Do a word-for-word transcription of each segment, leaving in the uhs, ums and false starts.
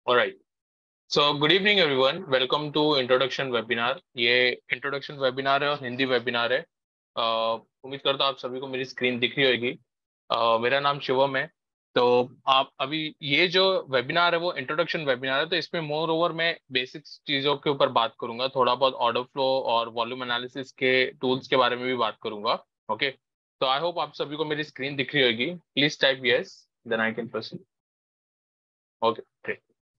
Alright, so good evening everyone, welcome to introduction webinar. ये introduction webinar है और Hindi webinar है। अह, उम्मीद करता हूँ आप सभी को मेरी स्क्रीन दिख रही होगी। अह, मेरा नाम शिवम है। तो आप अभी ये जो वेबिनार है वो इंट्रोडक्शन वेबिनार है, तो इसमें मोर ओवर मैं बेसिक्स चीज़ों के ऊपर बात करूंगा, थोड़ा बहुत ऑर्डर फ्लो और वॉल्यूम एनालिसिस के टूल्स के बारे में भी बात करूंगा। ओके, तो आई होप आप सभी को मेरी स्क्रीन दिख रही होगी। Please type yes, then I can proceed. Okay,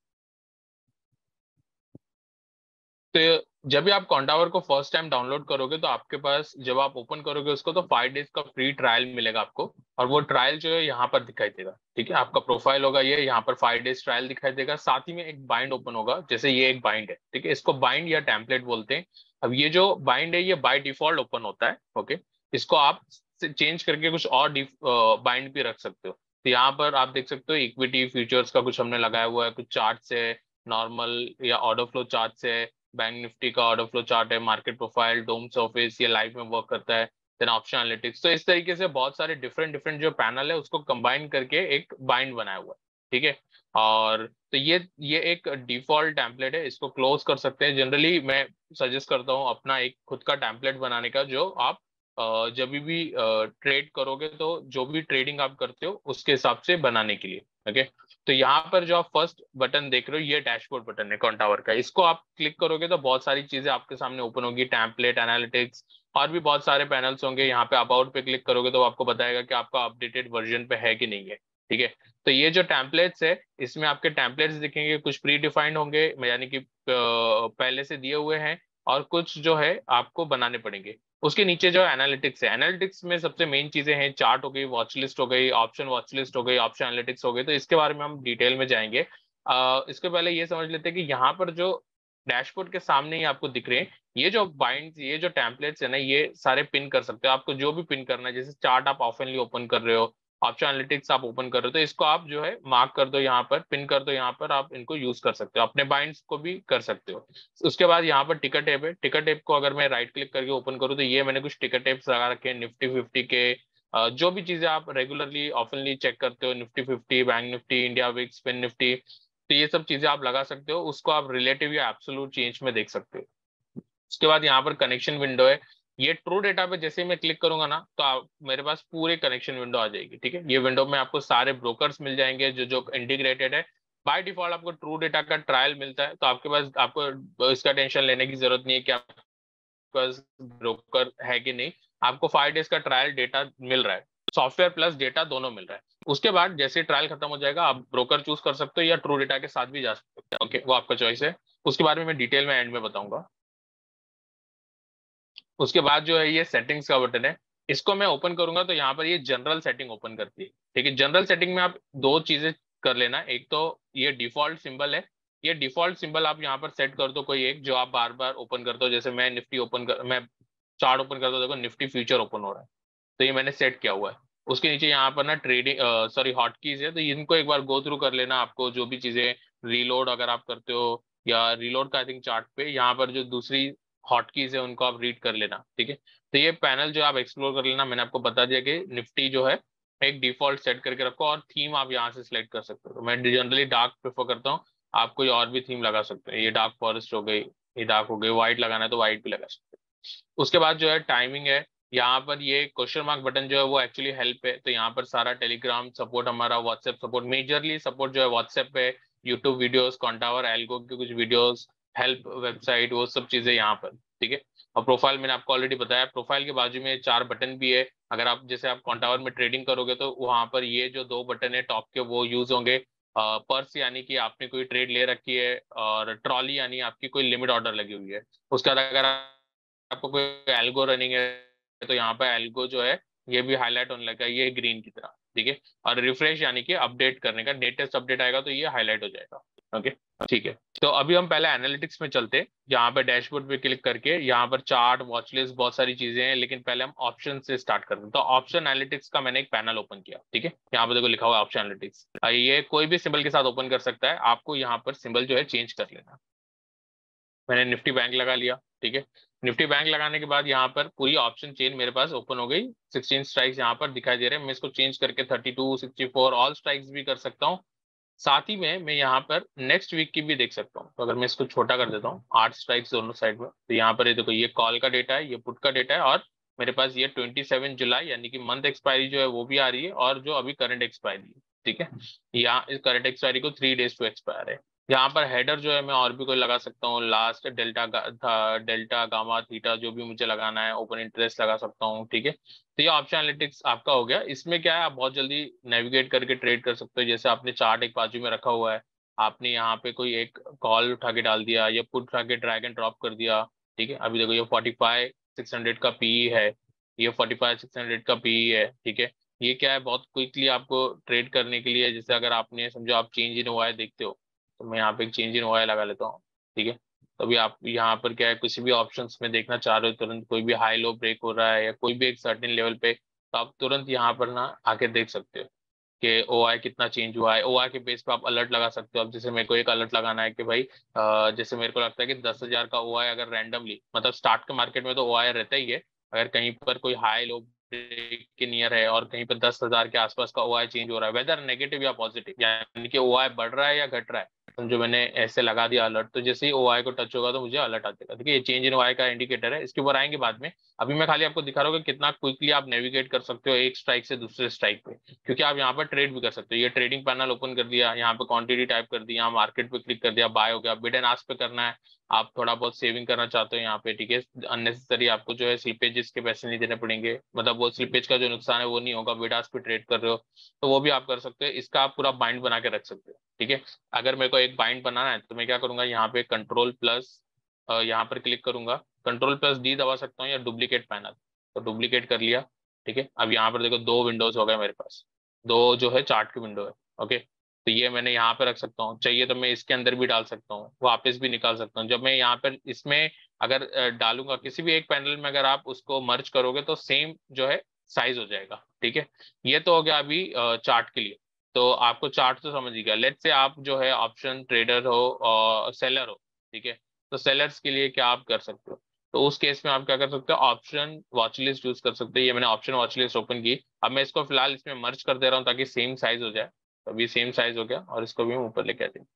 तो जब भी आप कॉन्टावर को फर्स्ट टाइम डाउनलोड करोगे तो आपके पास, जब आप ओपन करोगे उसको, तो फाइव डेज का फ्री ट्रायल मिलेगा आपको। और वो ट्रायल जो है यहाँ पर दिखाई देगा। ठीक है, आपका प्रोफाइल होगा ये, यहाँ पर फाइव डेज ट्रायल दिखाई देगा। साथ ही में एक बाइंड ओपन होगा, जैसे ये एक बाइंड है। ठीक है, इसको बाइंड या टेम्पलेट बोलते हैं। अब ये जो बाइंड है ये बाय डिफॉल्ट ओपन होता है। ओके, इसको आप चेंज करके कुछ और बाइंड भी रख सकते हो। तो यहाँ पर आप देख सकते हो इक्विटी फ्यूचर्स का कुछ हमने लगाया हुआ है, कुछ चार्ट है, नॉर्मल या ऑर्डर फ्लो चार्ट है, बैंक निफ्टी का ऑर्डर फ्लो चार्ट है, मार्केट प्रोफाइल, डोम्स ऑफिस, ये लाइव में वर्क करता है, देन ऑप्शन एनालिटिक्स। तो इस तरीके से बहुत सारे डिफरेंट डिफरेंट जो पैनल है उसको कंबाइन करके एक बाइंड बनाया हुआ है। ठीक है, और तो ये ये एक डिफॉल्ट टेम्पलेट है, इसको क्लोज कर सकते हैं। जनरली मैं सजेस्ट करता हूँ अपना एक खुद का टेम्पलेट बनाने का, जो आप अ, जब भी ट्रेड करोगे तो जो भी ट्रेडिंग आप करते हो उसके हिसाब से बनाने के लिए। ओके, तो यहाँ पर जो आप फर्स्ट बटन देख रहे हो ये डैशबोर्ड बटन है कॉन्टावर का। इसको आप क्लिक करोगे तो बहुत सारी चीजें आपके सामने ओपन होगी, टेम्पलेट, एनालिटिक्स और भी बहुत सारे पैनल्स होंगे। यहाँ पे अबाउट पे क्लिक करोगे तो आपको बताएगा कि आपका अपडेटेड वर्जन पे है कि नहीं है। ठीक है, तो ये जो टेम्पलेट्स है इसमें आपके टेम्पलेट्स दिखेंगे, कुछ प्री डिफाइंड होंगे, यानी कि अ, पहले से दिए हुए हैं, और कुछ जो है आपको बनाने पड़ेंगे। उसके नीचे जो एनालिटिक्स है, एनालिटिक्स में सबसे मेन चीजें हैं, चार्ट हो गई, वॉच लिस्ट हो गई, ऑप्शन वॉच लिस्ट हो गई, ऑप्शन एनालिटिक्स हो गई। तो इसके बारे में हम डिटेल में जाएंगे। आ, इसके पहले ये समझ लेते हैं कि यहाँ पर जो डैशबोर्ड के सामने ही आपको दिख रहे हैं, ये जो बाइंड, ये जो टेम्पलेट्स है ना, ये सारे पिन कर सकते हो। आपको जो भी पिन करना है, जैसे चार्ट आप ऑफनली ओपन कर रहे हो, ऑप्शन एनालिटिक्स आप ओपन कर रहे हो, तो इसको आप जो है मार्क कर दो, यहाँ पर पिन कर दो, यहाँ पर आप इनको यूज कर सकते हो, अपने बाइंड्स को भी कर सकते हो। उसके बाद यहाँ पर टिकर टेप है। टिकर टेप को अगर मैं राइट क्लिक करके ओपन करूँ तो ये मैंने कुछ टिकर टेप्स लगा रखे हैं, निफ्टी फिफ्टी के। अ, जो भी चीजें आप रेगुलरली ऑफनली चेक करते हो, Nifty fifty, bank Nifty, India VIX, Fin Nifty, तो ये सब चीजें आप लगा सकते हो। उसको आप रिलेटिव या एब्सोल्यूट चेंज में देख सकते हो। उसके बाद यहाँ पर कनेक्शन विंडो है। ये ट्रू डेटा पे जैसे ही मैं क्लिक करूंगा ना, तो आप, मेरे पास पूरे कनेक्शन विंडो आ जाएगी। ठीक है, ये विंडो में आपको सारे ब्रोकर्स मिल जाएंगे जो जो इंटीग्रेटेड है। बाय डिफॉल्ट आपको ट्रू डेटा का ट्रायल मिलता है, तो आपके पास, आपको इसका टेंशन लेने की जरूरत नहीं है कि आपके पास ब्रोकर है कि नहीं। आपको फाइव डेज का ट्रायल डेटा मिल रहा है, सॉफ्टवेयर प्लस डेटा दोनों मिल रहा है। उसके बाद जैसे ट्रायल खत्म हो जाएगा, आप ब्रोकर चूज कर सकते हो या ट्रू डेटा के साथ भी जा सकते हो। ओके, वो आपका चॉइस है। उसके बारे में मैं डिटेल में एंड में बताऊंगा। उसके बाद जो है ये सेटिंग्स का बटन है। इसको मैं ओपन करूंगा तो यहाँ पर ये जनरल सेटिंग ओपन करती है। ठीक है, जनरल सेटिंग में आप दो चीजें कर लेना। एक तो ये डिफॉल्ट सिंबल है, ये डिफॉल्ट सिंबल आप यहाँ पर सेट कर दो कोई एक, जो आप बार बार ओपन करते हो। जैसे मैं निफ्टी ओपन कर, मैं चार्ट ओपन करता हूँ, देखो निफ्टी फ्यूचर ओपन हो रहा है, तो ये मैंने सेट किया हुआ है। उसके नीचे यहाँ पर ना ट्रेडिंग, सॉरी, हॉट कीज है, तो इनको एक बार गो थ्रू कर लेना आपको। जो भी चीजें रीलोड अगर आप करते हो, या रीलोड का आई थिंक चार्ट पे, यहाँ पर जो दूसरी हॉट कीज है उनको आप रीड कर लेना। ठीक है, तो ये पैनल जो आप एक्सप्लोर कर लेना। मैंने आपको बता दिया कि निफ्टी जो है एक डिफॉल्ट सेट करके रखो, और थीम आप यहाँ से सिलेक्ट कर सकते हो। तो मैं जनरली डार्क प्रेफर करता हूँ, आप कोई और भी थीम लगा सकते हैं। ये डार्क फॉरेस्ट हो गई, ये डार्क हो गई, व्हाइट लगाना है तो व्हाइट भी लगा सकते हैं। उसके बाद जो है टाइमिंग है। यहाँ पर ये क्वेश्चन मार्क बटन जो है वो एक्चुअली हेल्प है। तो यहाँ पर सारा टेलीग्राम सपोर्ट, हमारा व्हाट्सएप सपोर्ट, मेजरली सपोर्ट जो है व्हाट्सएप पे, यूट्यूब वीडियोस, कॉन्टावर एल्गो की कुछ वीडियोस, हेल्प वेबसाइट, वो सब चीजें यहाँ पर। ठीक है, और प्रोफाइल मैंने आपको ऑलरेडी बताया। प्रोफाइल के बाजू में चार बटन भी है। अगर आप, जैसे आप कॉन्टावर में ट्रेडिंग करोगे तो वहां पर ये जो दो बटन है टॉप के, वो यूज होंगे। पर्स यानी कि आपने कोई ट्रेड ले रखी है, और ट्रॉली यानी आपकी कोई लिमिट ऑर्डर लगी हुई है। उसके बाद अगर आपको कोई एल्गो रनिंग है, तो यहाँ पे एल्गो जो है ये भी हाईलाइट होने लगा है, ये ग्रीन की तरह। ठीक है, और रिफ्रेश यानी कि अपडेट करने का, लेटेस्ट अपडेट आएगा तो ये हाईलाइट हो जाएगा। ओके, ठीक है। तो अभी हम पहले एनालिटिक्स में चलते हैं। यहाँ पे डैशबोर्ड पे क्लिक करके यहाँ पर चार्ट, वॉच लिस्ट, बहुत सारी चीजें हैं, लेकिन पहले हम ऑप्शन से स्टार्ट करते हैं। तो ऑप्शन एनालिटिक्स का मैंने एक पैनल ओपन किया। ठीक है, यहाँ पे देखो लिखा हुआ है ऑप्शन एनालिटिक्स। ये कोई भी सिंबल के साथ ओपन कर सकता है, आपको यहाँ पर सिंबल जो है चेंज कर लेना। मैंने निफ्टी बैंक लगा लिया। ठीक है, निफ्टी बैंक लगाने के बाद यहाँ पर पूरी ऑप्शन चेन मेरे पास ओपन हो गई। सिक्सटीन स्ट्राइक्स यहाँ पर दिखाई दे रहे हैं। मैं इसको चेंज करके thirty two, sixty four all strikes भी कर सकता हूँ। साथ ही में मैं यहाँ पर नेक्स्ट वीक की भी देख सकता हूँ। तो अगर मैं इसको छोटा कर देता हूँ, आठ स्ट्राइक्स दोनों साइड में, तो यहाँ पर ये देखो, ये कॉल का डेटा है, ये पुट का डेटा है, और मेरे पास ये ट्वेंटी सेवन जुलाई यानी कि मंथ एक्सपायरी जो है वो भी आ रही है, और जो अभी करंट एक्सपायरी है, ठीक है, यहाँ इस करंट एक्सपायरी को थ्री डेज टू एक्सपायर है। यहाँ पर हेडर जो है मैं और भी कोई लगा सकता हूँ, लास्ट डेल्टा था, डेल्टा गामा थीटा जो भी मुझे लगाना है, ओपन इंटरेस्ट लगा सकता हूँ, ठीक है। तो ये ऑप्शन एनालिटिक्स आपका हो गया। इसमें क्या है, आप बहुत जल्दी नेविगेट करके ट्रेड कर सकते हो। जैसे आपने चार्ट एक बाजू में रखा हुआ है, आपने यहाँ पे कोई एक कॉल उठा के डाल दिया या पुट उठा के ड्रैग एंड ड्रॉप कर दिया, ठीक है। अभी देखो ये फोर्टी फाइव सिक्स हंड्रेड का पीई है, ये फोर्टी फाइव सिक्स हंड्रेड का पीई है, ठीक है। ये क्या है, बहुत क्विकली आपको ट्रेड करने के लिए, जैसे अगर आपने समझो आप चेंज इन ओआई देखते हो, तो मैं यहाँ पे एक चेंज इन ओआई लगा लेता हूँ, ठीक है। तो अभी आप यहाँ पर क्या है, किसी भी ऑप्शंस में देखना चाह रहे हो, तुरंत कोई भी हाई लो ब्रेक हो रहा है या कोई भी एक सर्टेन लेवल पे, तो आप तुरंत यहाँ पर ना आके देख सकते हो कि ओआई कितना चेंज हुआ है। ओआई के बेस पे आप अलर्ट लगा सकते हो। अब जैसे मेरे को एक अलर्ट लगाना है कि भाई अ, जैसे मेरे को लगता है कि दस हजार का ओआई अगर रैंडमली, मतलब स्टार्ट के मार्केट में तो ओआई रहता ही है, अगर कहीं पर कोई हाई लो ब्रेक के नियर है और कहीं पर दस हजार के आसपास का ओआई चेंज हो रहा है, वेदर नेगेटिव या पॉजिटिव, यानी कि ओआई बढ़ रहा है या घट रहा है, समझो मैंने ऐसे लगा दिया अलर्ट, तो जैसे ही ओआई को टच होगा तो मुझे अलर्ट आ जाएगा, ठीक है। ये चेंज इन ओआई का इंडिकेटर है, इसके ऊपर आएंगे बाद में। अभी मैं खाली आपको दिखा रहा हूँ कि कितना क्विकली आप नेविगेट कर सकते हो एक स्ट्राइक से दूसरे स्ट्राइक पे, क्योंकि आप यहाँ पर ट्रेड भी कर सकते हो। ये ट्रेडिंग पैनल ओपन कर दिया, यहाँ पे क्वांटिटी टाइप कर दिया, मार्केट पे क्लिक कर दिया, बाय हो गया। बिड एंड आस्क पे करना है, आप थोड़ा बहुत सेविंग करना चाहते हो यहाँ पे, ठीक है, अननेसेसरी आपको जो है स्लिपेजेस के पैसे नहीं देने पड़ेंगे, मतलब वो स्लिपेज का जो नुकसान है वो नहीं होगा। बिड आस्क पे ट्रेड कर रहे हो तो वो भी आप कर सकते हो। इसका आप पूरा बाइंड बना के रख सकते हो, ठीक है। अगर मेरे को एक बाइंड बनाना है तो मैं क्या करूंगा, यहाँ पे कंट्रोल प्लस यहाँ पर क्लिक करूंगा, कंट्रोल प्लस डी दबा सकता हूँ या डुप्लीकेट पैनल, तो डुप्लीकेट कर लिया, ठीक है। अब यहाँ पर देखो दो विंडोज हो गए मेरे पास, दो जो है चार्ट की विंडो है, ओके। तो ये मैंने यहाँ पे रख सकता हूँ, चाहिए तो मैं इसके अंदर भी डाल सकता हूँ, वापस भी निकाल सकता हूँ। जब मैं यहाँ पर इसमें अगर अ, डालूंगा किसी भी एक पैनल में, अगर आप उसको मर्ज करोगे तो सेम जो है साइज हो जाएगा, ठीक है। ये तो हो गया अभी चार्ट के लिए। तो आपको चार्ट तो समझ ही गया। लेट से आप जो है ऑप्शन ट्रेडर हो और सेलर हो, ठीक है। तो सेलर्स के लिए क्या आप कर सकते हो, तो उस केस में आप क्या कर सकते हो, ऑप्शन वॉच लिस्ट यूज कर सकते हो। ये मैंने ऑप्शन वॉच लिस्ट ओपन की, अब मैं इसको फिलहाल इसमें मर्ज कर दे रहा हूँ ताकि सेम साइज हो जाए। तो अभी सेम साइज हो गया और इसको भी हम ऊपर लेके आते हैं,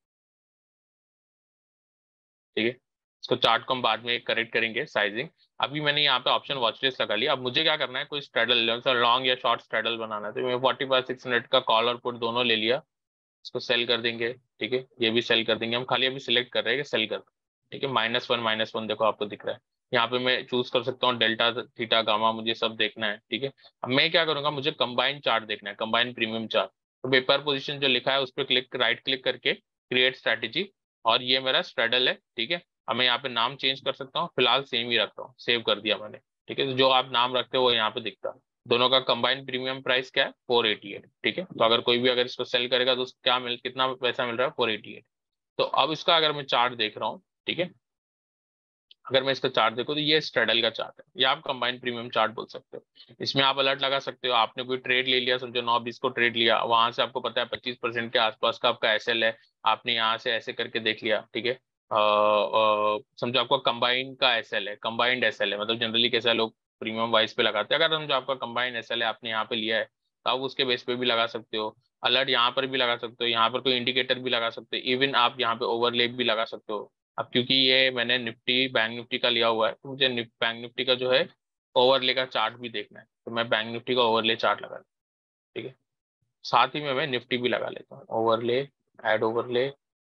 ठीक है। इसको चार्ट को हम बाद में करेक्ट करेंगे साइजिंग। अभी मैंने यहाँ पे ऑप्शन वॉच लिस्ट लगा लिया। अब मुझे क्या करना है, कोई स्ट्रेडल लॉन्ग या शॉर्ट स्ट्रेडल बनाना है, तो मैं फोर्टी बाय सिक्स हंड्रेड का कॉल और पुट दोनों ले लिया, इसको सेल कर देंगे, ठीक है। ये भी सेल कर देंगे, हम खाली अभी सिलेक्ट कर रहे हैं कि सेल कर, ठीक है। माइनस वन माइनस वन देखो आपको दिख रहा है। यहाँ पे मैं चूज कर सकता हूँ डेल्टा थीटा गामा, मुझे सब देखना है, ठीक है। अब मैं क्या करूंगा, मुझे कंबाइन चार्ट देखना है, कंबाइन प्रीमियम चार्ट। तो पेपर पोजीशन जो लिखा है उस पर क्लिक राइट क्लिक करके क्रिएट स्ट्रेटेजी, और ये मेरा स्ट्रेडल है, ठीक है। अब मैं यहाँ पे नाम चेंज कर सकता हूँ, फिलहाल सेम ही रखता हूँ, सेव कर दिया मैंने, ठीक है। तो जो आप नाम रखते हो वो यहाँ पे दिखता है। दोनों का कंबाइंड प्रीमियम प्राइस क्या है, फोर एटी एट, ठीक है। तो अगर कोई भी अगर इसको सेल करेगा तो उसको क्या मिल कितना पैसा मिल रहा है, फोर एटी एट। तो अब इसका अगर मैं चार्ट देख रहा हूँ, ठीक है, अगर मैं इसका चार्ट देखूँ तो ये स्ट्रेडल का चार्ट है, ये आप कंबाइंड प्रीमियम चार्ट बोल सकते हो। इसमें आप अलर्ट लगा सकते हो, आपने कोई ट्रेड ले लिया, समझो नौ बीस को ट्रेड लिया, वहां से आपको पता है पच्चीस परसेंट के आसपास का आपका एसएल है, आपने यहाँ से ऐसे करके देख लिया, ठीक है। अ, अ, समझो आपका कंबाइंड का एसएल है, कंबाइंड एसएल है, मतलब जनरली कैसा लोग प्रीमियम वाइज पे लगाते हैं। अगर समझो आपका कंबाइंड एसएल है, आपने यहाँ पे लिया है, तो आप उसके बेस पे भी लगा सकते हो। अलर्ट यहाँ पर भी लगा सकते हो, यहाँ पर कोई इंडिकेटर भी लगा सकते हो, इवन आप यहाँ पे ओवरले भी लगा सकते हो। अब क्योंकि ये मैंने निफ्टी बैंक निफ्टी का लिया हुआ है, तो मुझे निफ, बैंक निफ्टी का जो है ओवरले का चार्ट भी देखना है, तो मैं बैंक निफ्टी का ओवरले चार्ट लगा लूँ, ठीक है। साथ ही में मैं निफ्टी भी लगा लेता हूँ, ओवरले, ऐड ओवरले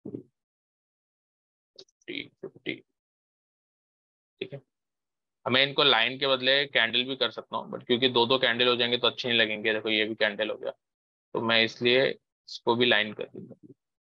फिफ्टी, ठीक है। अब मैं इनको लाइन के बदले कैंडल भी कर सकता हूँ, बट क्योंकि दो दो कैंडल हो जाएंगे तो अच्छे नहीं लगेंगे। देखो ये भी कैंडल हो गया, तो मैं इसलिए इसको भी लाइन कर दूंगा,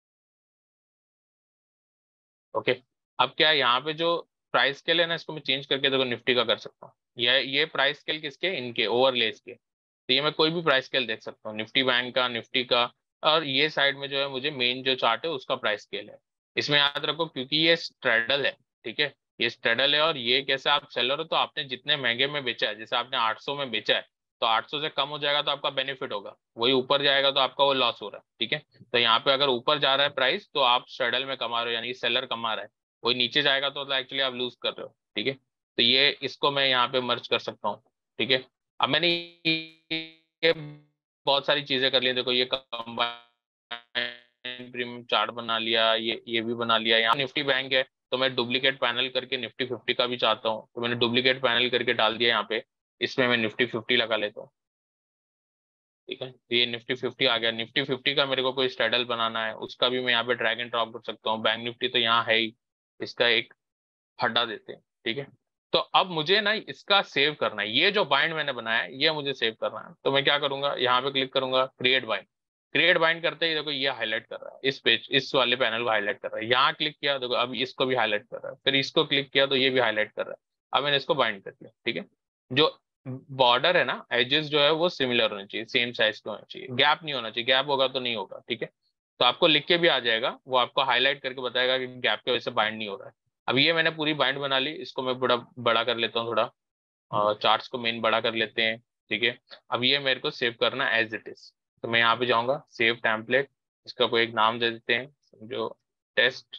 ओके। अब क्या है, यहाँ पे जो प्राइस स्केल है ना, इसको मैं चेंज करके देखो निफ्टी का कर सकता हूँ। ये ये प्राइस स्केल किसके, इनके ओवरलेस के। तो ये मैं कोई भी प्राइस स्केल देख सकता हूँ, निफ्टी बैंक का, निफ्टी का। और ये साइड में जो है मुझे मेन जो चार्ट है उसका प्राइस स्केल है। इसमें याद रखो क्योंकि ये स्ट्रेडल है, ठीक है, ये स्ट्रेडल है, और ये कैसे आप सेलर हो तो आपने जितने महंगे में बेचा है, जैसे आपने आठ सौ में बेचा है, तो आठ सौ से कम हो जाएगा तो आपका बेनिफिट होगा, वही ऊपर जाएगा तो आपका वो लॉस हो रहा है, ठीक है। तो यहाँ पे अगर ऊपर जा रहा है प्राइस तो आप स्ट्रेडल में कमा रहे हो, यानी सेलर कमा रहा है। वही नीचे जाएगा तो एक्चुअली आप लूज कर रहे हो, ठीक है। तो ये इसको मैं यहाँ पे मर्ज कर सकता हूँ, ठीक है। अब मैंने ये बहुत सारी चीजें कर ली, देखो ये कंबाइन कंबाइंड प्रीमियम चार्ट बना लिया, ये ये भी बना लिया। यहाँ निफ्टी बैंक है तो मैं डुप्लीकेट पैनल करके निफ्टी फिफ्टी का भी चाहता हूँ, तो मैंने डुप्लीकेट पैनल करके डाल दिया यहाँ पे। इसमें मैं निफ्टी फिफ्टी लगा लेता हूँ, ठीक है। तो ये निफ्टी फिफ्टी आ गया। निफ्टी फिफ्टी का मेरे को कोई स्ट्रेडल बनाना है, उसका भी मैं यहाँ पे ड्रैग एंड ड्रॉप कर सकता हूँ। बैंक निफ्टी तो यहाँ है ही, इसका एक हटा देते हैं, ठीक है। तो अब मुझे ना इसका सेव करना है, ये जो बाइंड मैंने बनाया है ये मुझे सेव करना है। तो मैं क्या करूंगा, यहाँ पे क्लिक करूंगा, क्रिएट बाइंड। क्रिएट बाइंड करते ही देखो ये हाईलाइट कर रहा है, इस पेज इस वाले पैनल को हाईलाइट कर रहा है। यहाँ क्लिक किया देखो अब इसको भी हाईलाइट कर रहा है, फिर इसको क्लिक किया तो ये भी हाईलाइट कर रहा है। अब मैंने इसको बाइंड कर दिया, ठीक है। जो बॉर्डर है ना, एजेस जो है वो सिमिलर होने चाहिए, सेम साइज के होना चाहिए, गैप नहीं होना चाहिए, गैप होगा तो नहीं होगा, ठीक है। तो आपको लिख के भी आ जाएगा, वो आपको हाईलाइट करके बताएगा कि गैप की वजह से बाइंड नहीं हो रहा है। अब ये मैंने पूरी बाइंड बना ली, इसको मैं बड़ा बड़ा कर लेता हूँ थोड़ा, और चार्ट्स को मेन बड़ा कर लेते हैं, ठीक है। अब ये मेरे को सेव करना एज इट इज, तो मैं यहाँ पे जाऊंगा सेव टेम्पलेट, इसका कोई एक नाम दे देते हैं, समझो टेस्ट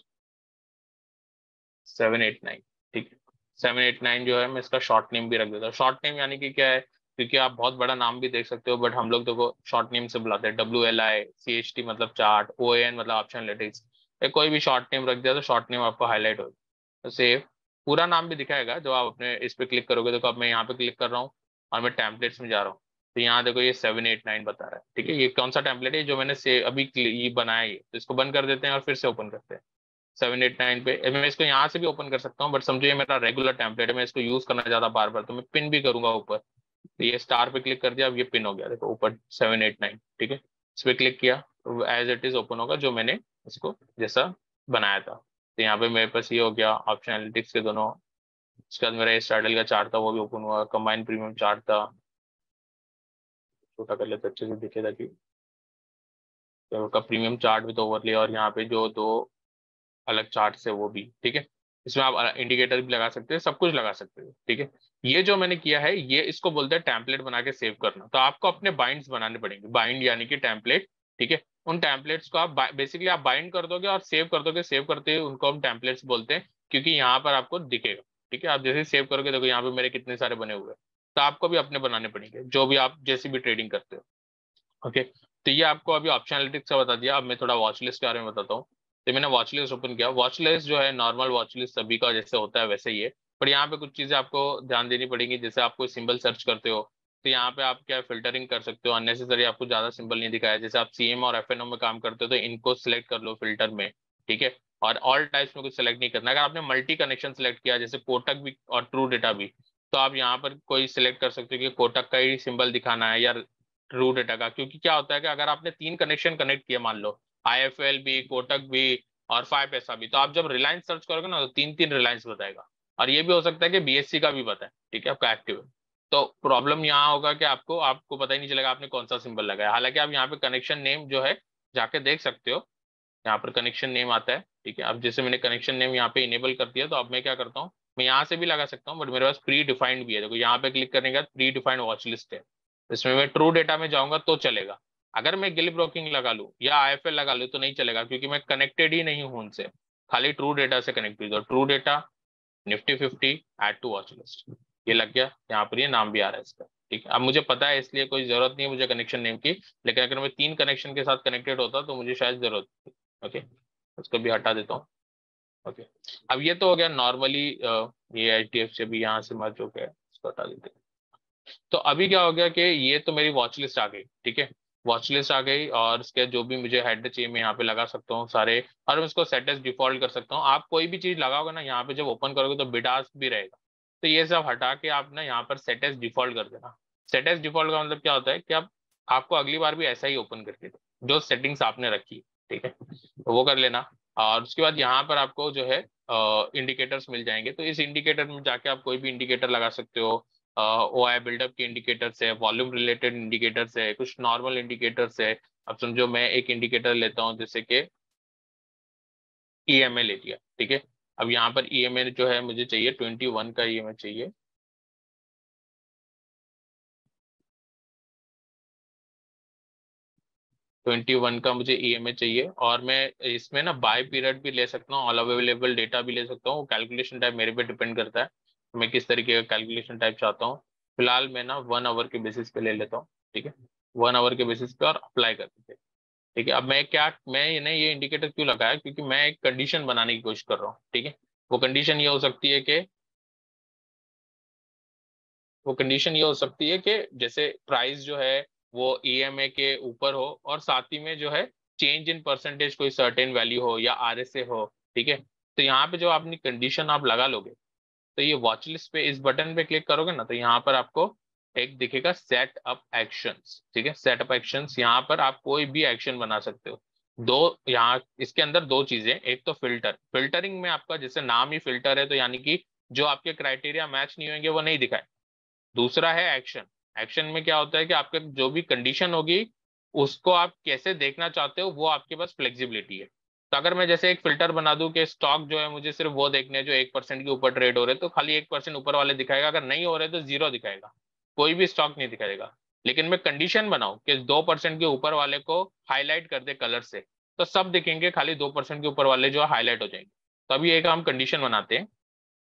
सेवन एट नाइन, ठीक है। सेवन एट नाइन जो है मैं इसका शॉर्ट नेम भी रख देता हूँ। शॉर्ट नेम यानी कि क्या है, क्योंकि आप बहुत बड़ा नाम भी देख सकते हो, बट हम लोग देखो शॉर्ट नेम से बुलाते हैं, W L I C H T मतलब चार्ट, ओ एन मतलब ऑप्शन एनालिटिक्स, कोई भी शॉर्ट नेम रख दिया तो शॉर्ट नेम आपको हाईलाइट होगा। तो सेव पूरा नाम भी दिखाएगा जब आप अपने इस पे क्लिक करोगे। देखो अब मैं यहाँ पे क्लिक कर रहा हूँ और मैं टेम्पलेट्स में जा रहा हूँ, तो यहाँ देखो ये सेवन एट नाइन बता रहा है, ठीक है। ये कौन सा टेम्पलेट है जो मैंने से अभी ये बनाया है, तो इसको बंद कर देते हैं और फिर से ओपन करते हैं सेवन एट नाइन पे। मैं इसको यहाँ से भी ओपन कर सकता हूँ, बट समझो ये मेरा रेगुलर टेम्पलेट है, मैं इसको यूज करना चाहता बार बार, तो मैं पिन भी करूंगा ऊपर। तो ये स्टार पे क्लिक कर दिया, अब ये पिन हो गया देखो ऊपर सेवन एट नाइन, ठीक है। इस पे क्लिक किया तो एज इट इज ओपन होगा जो मैंने इसको जैसा बनाया था। तो यहाँ पे मेरे पास ये हो गया ऑप्शन एनालिटिक्स के दोनों। उसके बाद मेरा स्टार्टल का चार्ट था वो भी ओपन हुआ, कंबाइंड प्रीमियम चार्ट था, छोटा कर लेते अच्छे से दिखे ताकि का प्रीमियम चार्ट भी तो ओवर लिया, और यहाँ पे जो दो अलग चार्ट है वो भी, ठीक है। इसमें आप इंडिकेटर भी लगा सकते हैं, सब कुछ लगा सकते हैं, ठीक है। ये जो मैंने किया है ये इसको बोलते हैं टेम्पलेट बना के सेव करना। तो आपको अपने बाइंड्स बनाने पड़ेंगे, बाइंड यानी कि टेम्पलेट, ठीक है। उन टेम्पलेट्स को आप बेसिकली आप बाइंड कर दोगे और सेव कर दोगे, सेव करते हैं उनको हम टेम्पलेट्स बोलते हैं, क्योंकि यहाँ पर आपको दिखेगा, ठीक है। आप जैसे सेव करोगे देखो यहाँ पे मेरे कितने सारे बने हुए हैं, तो आपको भी अपने बनाने पड़ेंगे जो भी आप जैसी भी ट्रेडिंग करते हो, ओके। तो ये आपको अभी ऑप्शन एनालिटिक्स का बता दिया। अब मैं थोड़ा वॉच लिस्ट के बारे में बताता हूँ। तो मैंने वॉच लिस्ट ओपन किया। वॉच लिस्ट जो है नॉर्मल वॉच लिस्ट सभी का जैसे होता है वैसे ही है, पर यहाँ पे कुछ चीजें आपको ध्यान देनी पड़ेगी। जैसे आप कोई सिंबल सर्च करते हो तो यहाँ पे आप क्या फिल्टरिंग कर सकते हो, अननेसेसरी आपको ज्यादा सिंबल नहीं दिखाया। जैसे आप सीएम और एफएनओ में काम करते हो तो इनको सिलेक्ट कर लो फिल्टर में, ठीक है। और ऑल टाइप्स में कुछ सिलेक्ट नहीं करना। अगर आपने मल्टी कनेक्शन सिलेक्ट किया जैसे कोटक भी और ट्रू डेटा भी, तो आप यहाँ पर कोई सिलेक्ट कर सकते हो कि कोटक का ही सिंबल दिखाना है या ट्रू डेटा का। क्योंकि क्या होता है कि अगर आपने तीन कनेक्शन कनेक्ट किया, मान लो आईएफएल भी, कोटक भी और फाइव पैसा भी, तो आप जब रिलायंस सर्च करोगे ना तो तीन तीन रिलायंस बताएगा। और ये भी हो सकता है कि बीएससी का भी बताए, ठीक है, आपका एक्टिव है। तो प्रॉब्लम यहाँ होगा कि आपको आपको पता ही नहीं चलेगा आपने कौन सा सिंबल लगाया। हालांकि आप यहाँ पे कनेक्शन नेम जो है जाके देख सकते हो, यहाँ पर कनेक्शन नेम आता है, ठीक है। अब जैसे मैंने कनेक्शन नेम यहाँ पे इनेबल कर दिया, तो अब मैं क्या करता हूँ, मैं यहाँ से भी लगा सकता हूँ, बट मेरे पास प्री डिफाइंड भी है। देखो यहाँ पे क्लिक करने के बाद प्री डिफाइंड वॉच लिस्ट है, इसमें मैं ट्रू डेटा में जाऊंगा तो चलेगा। अगर मैं गिल ब्रोकिंग लगा लूँ या आईएफएल लगा लूँ तो नहीं चलेगा, क्योंकि मैं कनेक्टेड ही नहीं हूँ उनसे, खाली ट्रू डेटा से कनेक्टेड। तो true data Nifty fifty add to watch list, ये लग गया। यहाँ पर ये नाम भी आ रहा है इसका, ठीक है। अब मुझे पता है इसलिए कोई जरूरत नहीं है मुझे कनेक्शन नेम की, लेकिन अगर मैं तीन कनेक्शन के साथ कनेक्टेड होता तो मुझे शायद जरूरत थी, ओके। उसको भी हटा देता हूँ, ओके। अब ये तो हो गया नॉर्मली, ये एच डी एफ सी भी यहाँ से मर्ज हो गया, इसको हटा देते हैं। तो अभी क्या हो गया कि ये तो मेरी वॉच लिस्ट आ गई, ठीक है। वॉच लिस्ट आ गई और इसके जो भी मुझे हेड चाहिए मैं यहाँ पे लगा सकता हूँ सारे, और मैं इसको सेट एज डिफॉल्ट कर सकता हूँ। आप कोई भी चीज लगाओगे ना यहाँ पे जब ओपन करोगे तो बिड आस्क भी रहेगा, तो ये सब हटा के आप ना यहाँ पर सेट एज डिफॉल्ट कर देना। सेट एज डिफॉल्ट का मतलब क्या होता है कि आप आपको अगली बार भी ऐसा ही ओपन करके दे जो सेटिंग्स आपने रखी, ठीक है, तो वो कर लेना। और उसके बाद यहाँ पर आपको जो है इंडिकेटर्स मिल जाएंगे, तो इस इंडिकेटर में जाके आप कोई भी इंडिकेटर लगा सकते हो। ओ आई बिल्डअप के इंडिकेटर्स है, वॉल्यूम रिलेटेड इंडिकेटर्स है, कुछ नॉर्मल इंडिकेटर्स है। अब समझो मैं एक इंडिकेटर लेता हूँ जैसे कि ई एम ए ले लिया, ठीक है। अब यहाँ पर ई एम ए जो है मुझे चाहिए ट्वेंटी वन का ई एम ए चाहिए, ट्वेंटी वन का मुझे ई एम ए चाहिए। और मैं इसमें ना बाय पीरियड भी ले सकता हूँ, ऑल अवेलेबल डेटा भी ले सकता हूँ। कैलकुलेशन टाइप मेरे पे डिपेंड करता है मैं किस तरीके का कैलकुलेशन टाइप चाहता हूँ। फिलहाल मैं ना वन आवर के बेसिस पे ले लेता हूँ, ठीक है, वन आवर के बेसिस पे और अप्लाई कर देते हैं। ठीक है। अब मैं क्या मैं ये नहीं ये इंडिकेटर क्यों लगाया, क्योंकि मैं एक कंडीशन बनाने की कोशिश कर रहा हूँ। ठीक है, वो कंडीशन ये हो सकती है कि वो कंडीशन ये हो सकती है कि जैसे प्राइस जो है वो ईएमए के ऊपर हो, और साथ ही में जो है चेंज इन परसेंटेज कोई सर्टेन वैल्यू हो या आरएसए हो। ठीक है, तो यहाँ पे जो अपनी कंडीशन आप लगा लोगे, तो ये वॉच लिस्ट पे इस बटन पे क्लिक करोगे ना, तो यहाँ पर आपको एक दिखेगा सेट अप एक्शंस। ठीक है, सेट अप एक्शंस, यहाँ पर आप कोई भी एक्शन बना सकते हो। दो यहाँ इसके अंदर दो चीजें, एक तो फिल्टर, फिल्टरिंग में आपका जैसे नाम ही फिल्टर है, तो यानी कि जो आपके क्राइटेरिया मैच नहीं होंगे वो नहीं दिखाए। दूसरा है एक्शन। एक्शन में क्या होता है कि आपके जो भी कंडीशन होगी उसको आप कैसे देखना चाहते हो, वो आपके पास फ्लेक्सिबिलिटी है। तो अगर मैं जैसे एक फिल्टर बना दूं कि स्टॉक जो है मुझे सिर्फ वो देखने हैं जो एक परसेंट के ऊपर ट्रेड हो रहे हैं, तो खाली एक परसेंट ऊपर वाले दिखाएगा, अगर नहीं हो रहे तो जीरो दिखाएगा, कोई भी स्टॉक नहीं दिखाएगा। लेकिन मैं कंडीशन बनाऊं कि दो परसेंट के ऊपर वाले को हाईलाइट कर दे कलर से, तो सब दिखेंगे, खाली दो परसेंट के ऊपर वाले जो हाईलाइट हो जाएंगे। तो अभी एक हम कंडीशन बनाते हैं,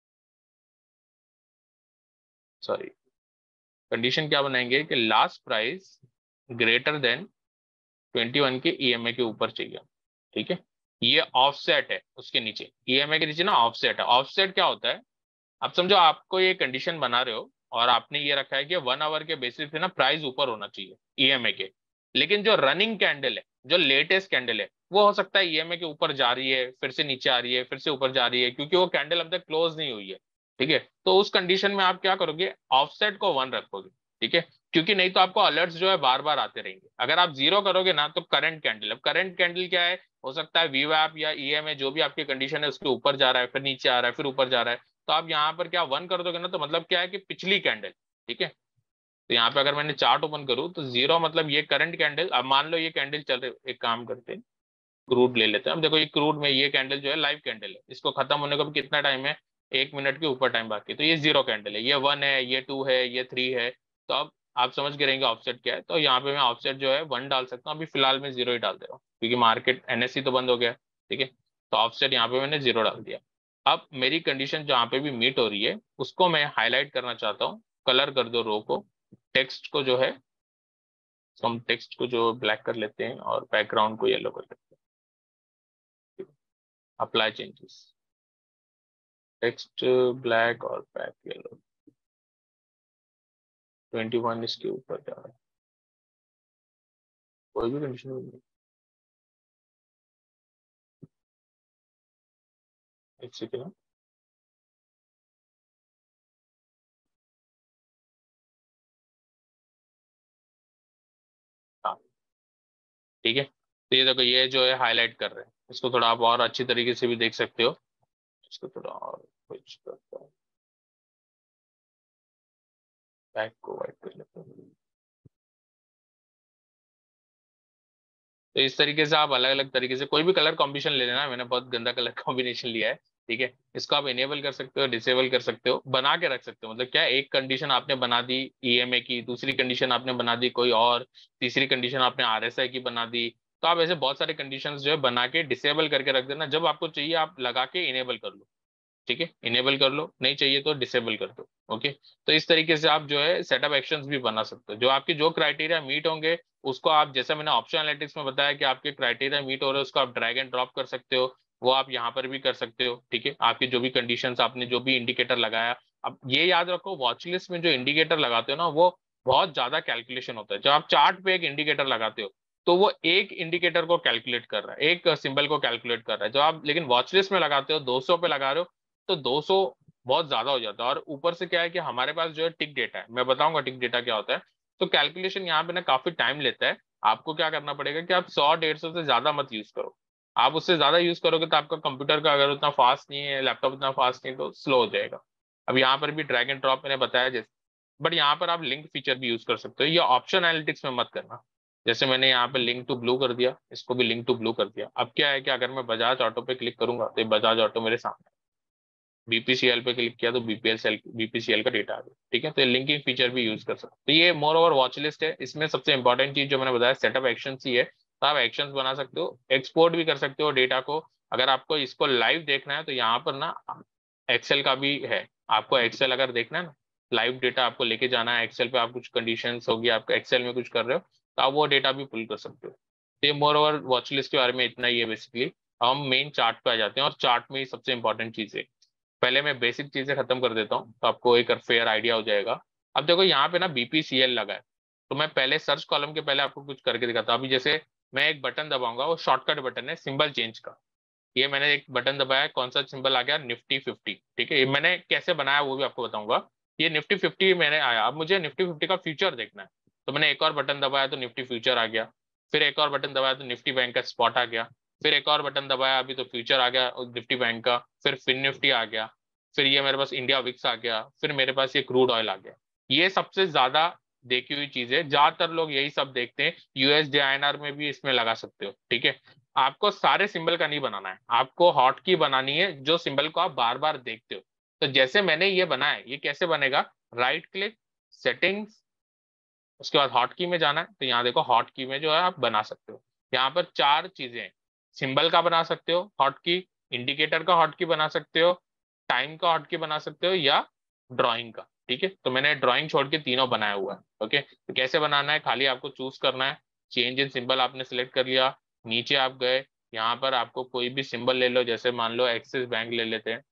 सॉरी, कंडीशन क्या बनाएंगे कि last price greater than twenty one के ईएमए के ऊपर चाहिए। ठीक है, ये ऑफसेट है, उसके नीचे ईएमए के नीचे ना ऑफसेट है। ऑफसेट क्या होता है, अब समझो आपको ये कंडीशन बना रहे हो और आपने ये रखा है कि वन आवर के बेसिस पे ना प्राइस ऊपर होना चाहिए ईएमए के, लेकिन जो रनिंग कैंडल है, जो लेटेस्ट कैंडल है, वो हो सकता है ईएमए के ऊपर जा रही है, फिर से नीचे आ रही है, फिर से ऊपर जा रही है, क्योंकि वो कैंडल अब तक क्लोज नहीं हुई है। ठीक है, तो उस कंडीशन में आप क्या करोगे, ऑफसेट को वन रखोगे। ठीक है, क्योंकि नहीं तो आपको अलर्ट्स जो है बार बार आते रहेंगे। अगर आप जीरो करोगे ना, तो करंट कैंडल, अब करंट कैंडल क्या है, हो सकता है वीवैप या ईएमए जो भी आपकी कंडीशन है उसके ऊपर जा रहा है, फिर नीचे आ रहा है, फिर ऊपर जा रहा है। तो आप यहाँ पर क्या वन कर दोगे ना, तो मतलब क्या है कि पिछली कैंडल। ठीक है, तो यहाँ पे अगर मैंने चार्ट ओपन करूँ तो जीरो मतलब ये करंट कैंडल। अब मान लो ये कैंडल चल रही, एक काम करते हैं, क्रूड ले लेते हैं। अब देखो ये क्रूड में ये कैंडल जो है लाइव कैंडल है, इसको खत्म होने को भी कितना टाइम है, एक मिनट के ऊपर टाइम बाकी है। तो ये जीरो कैंडल है, ये वन है, ये टू है, ये थ्री है। तो अब आप समझ के रहेंगे ऑफसेट क्या है। तो यहाँ पे मैं ऑफसेट जो है वन डाल सकता हूँ, अभी फिलहाल मैं जीरो ही डाल दे रहा हूँ क्योंकि मार्केट एनएससी तो बंद हो गया। ठीक है, तो ऑफसेट यहाँ पे मैंने जीरो डाल दिया। अब मेरी कंडीशन जहाँ पे भी मीट हो रही है उसको मैं हाईलाइट करना चाहता हूँ, कलर कर दो रो को, टेक्स्ट को जो है, हम टेक्स्ट को जो ब्लैक कर लेते हैं और बैकग्राउंड को येलो कर लेते हैं। अप्लाई चेंजेस, टेक्स्ट ब्लैक और बैक येलो, ट्वेंटी वन इसके ऊपर जा रहा है, कोई भी कंडीशन नहीं। एक सेकेंड, हाँ ठीक है। तो ये देखो ये जो है हाईलाइट कर रहे हैं, इसको थोड़ा आप और अच्छी तरीके से भी देख सकते हो। इसको थोड़ा और कुछ करता हूँ, बैक को वाइट कर लेते हैं। तो इस तरीके से आप अलग अलग तरीके से कोई भी कलर कॉम्बिनेशन ले लेना, मैंने बहुत गंदा कलर कॉम्बिनेशन लिया है। ठीक है, इसको आप इनेबल कर सकते हो, डिसेबल कर सकते हो, बना के रख सकते हो। मतलब क्या है, एक कंडीशन आपने बना दी ईएमए की, दूसरी कंडीशन आपने बना दी कोई और, तीसरी कंडीशन आपने आरएसआई की बना दी। तो आप ऐसे बहुत सारे कंडीशंस जो है बना के डिसेबल करके रख देना, जब आपको चाहिए आप लगा के इनेबल कर लो। ठीक है, इनेबल कर लो, नहीं चाहिए तो डिसेबल कर दो। ओके, तो इस तरीके से आप जो है सेटअप एक्शंस भी बना सकते हो। जो आपके जो क्राइटेरिया मीट होंगे उसको आप, जैसे मैंने ऑप्शन एनालिटिक्स में बताया कि आपके क्राइटेरिया मीट हो रहे हैं, उसको आप ड्रैग एंड ड्रॉप कर सकते हो। वो आप यहाँ पर भी कर सकते हो। ठीक है, आपकी जो भी कंडीशंस, आपने जो भी इंडिकेटर लगाया, अब ये याद रखो वॉच लिस्ट में जो इंडिकेटर लगाते हो ना, वो बहुत ज्यादा कैलकुलेशन होता है। जब आप चार्ट पे एक इंडिकेटर लगाते हो तो वो एक इंडिकेटर को कैलकुलेट कर रहा है, एक सिंबल को कैलकुलेट कर रहा है। जब आप लेकिन वॉच लिस्ट में लगाते हो, दो सौ पे लगा रहे हो, तो दो सौ बहुत ज्यादा हो जाता है। और ऊपर से क्या है कि हमारे पास जो है टिक डेटा है, मैं बताऊंगा टिक डेटा क्या होता है। तो कैलकुलेशन यहाँ पे ना काफी टाइम लेता है। आपको क्या करना पड़ेगा कि आप सौ डेढ़ सौ से ज्यादा मत यूज करो। आप उससे ज्यादा यूज करोगे तो आपका कंप्यूटर का अगर उतना फास्ट नहीं है, लैपटॉप उतना फास्ट नहीं, तो स्लो हो जाएगा। अब यहाँ पर भी ड्रैग एंड ड्रॉप मैंने बताया जैसे, बट यहाँ पर आप लिंक फीचर भी यूज कर सकते हो। ये ऑप्शन एनालिटिक्स में मत करना। जैसे मैंने यहाँ पे लिंक टू ब्लू कर दिया, इसको भी लिंक टू ब्लू कर दिया। अब क्या है कि अगर मैं बजाज ऑटो पे क्लिक करूंगा तो ये बजाज ऑटो मेरे सामने, बीपीसीएल पे क्लिक किया तो बीपीएल सेल बीपीसीएल का डेटा आ गया। ठीक है, तो ये लिंकिंग फीचर भी यूज कर सकते हो। तो ये मोर ओवर वॉच लिस्ट है। इसमें सबसे इंपॉर्टेंट चीज जो मैंने बताया सेटअप एक्शन ही है। तो आप एक्शंस बना सकते हो, एक्सपोर्ट भी कर सकते हो डेटा को। अगर आपको इसको लाइव देखना है तो यहाँ पर ना एक्सेल का भी है। आपको एक्सेल अगर देखना है ना, लाइव डेटा आपको लेके जाना है एक्सेल पे, आप कुछ कंडीशंस होगी, आप एक्सेल में कुछ कर रहे हो, तो आप वो डेटा भी पुल कर सकते हो। तो ये मोर ओवर वॉच लिस्ट के बारे में इतना ही है बेसिकली। हम मेन चार्ट पे आ जाते हैं और चार्ट में ही सबसे इंपॉर्टेंट चीज है। पहले मैं बेसिक चीजें खत्म कर देता हूँ तो आपको एक फेयर आइडिया हो जाएगा। अब देखो यहाँ पे ना बीपीसीएल लगा है, तो मैं पहले सर्च कॉलम के पहले आपको कुछ करके दिखाता हूँ। अभी जैसे मैं एक बटन दबाऊंगा, वो शॉर्टकट बटन है सिंबल चेंज का। ये मैंने एक बटन दबाया, कौन सा सिंबल आ गया, निफ्टी फिफ्टी। ठीक है, ये मैंने कैसे बनाया वो भी आपको बताऊंगा। ये निफ्टी फिफ्टी मैंने आया, अब मुझे निफ्टी फिफ्टी का फ्यूचर देखना है, तो मैंने एक और बटन दबाया तो निफ्टी फ्यूचर आ गया। फिर एक और बटन दबाया तो निफ्टी बैंक का स्पॉट आ गया। फिर एक और बटन दबाया अभी तो फ्यूचर आ गया निफ्टी बैंक का। फिर फिन निफ्टी आ गया। फिर ये मेरे पास इंडिया विक्स आ गया। फिर मेरे पास ये क्रूड ऑयल आ गया। ये सबसे ज्यादा देखी हुई चीज है, ज्यादातर लोग यही सब देखते हैं। यूएसडी आईएनआर में भी इसमें लगा सकते हो। ठीक है, आपको सारे सिंबल का नहीं बनाना है, आपको हॉट की बनानी है जो सिंबल को आप बार बार देखते हो। तो जैसे मैंने ये बनाया, ये कैसे बनेगा, राइट क्लिक, सेटिंग्स, उसके बाद हॉट की में जाना है। तो यहाँ देखो हॉट की में जो है आप बना सकते हो। यहाँ पर चार चीजें हैं, सिंबल का बना सकते हो हॉट की, इंडिकेटर का हॉट की बना सकते हो, टाइम का हॉट की बना सकते हो, या ड्राइंग का। ठीक है, तो मैंने ड्राइंग छोड़ के तीनों बनाया हुआ है। ओके, तो कैसे बनाना है, खाली आपको चूज करना है। चेंज इन सिंबल आपने सिलेक्ट कर लिया, नीचे आप गए, यहाँ पर आपको कोई भी सिंबल ले लो, जैसे मान लो एक्सिस बैंक ले लेते हैं।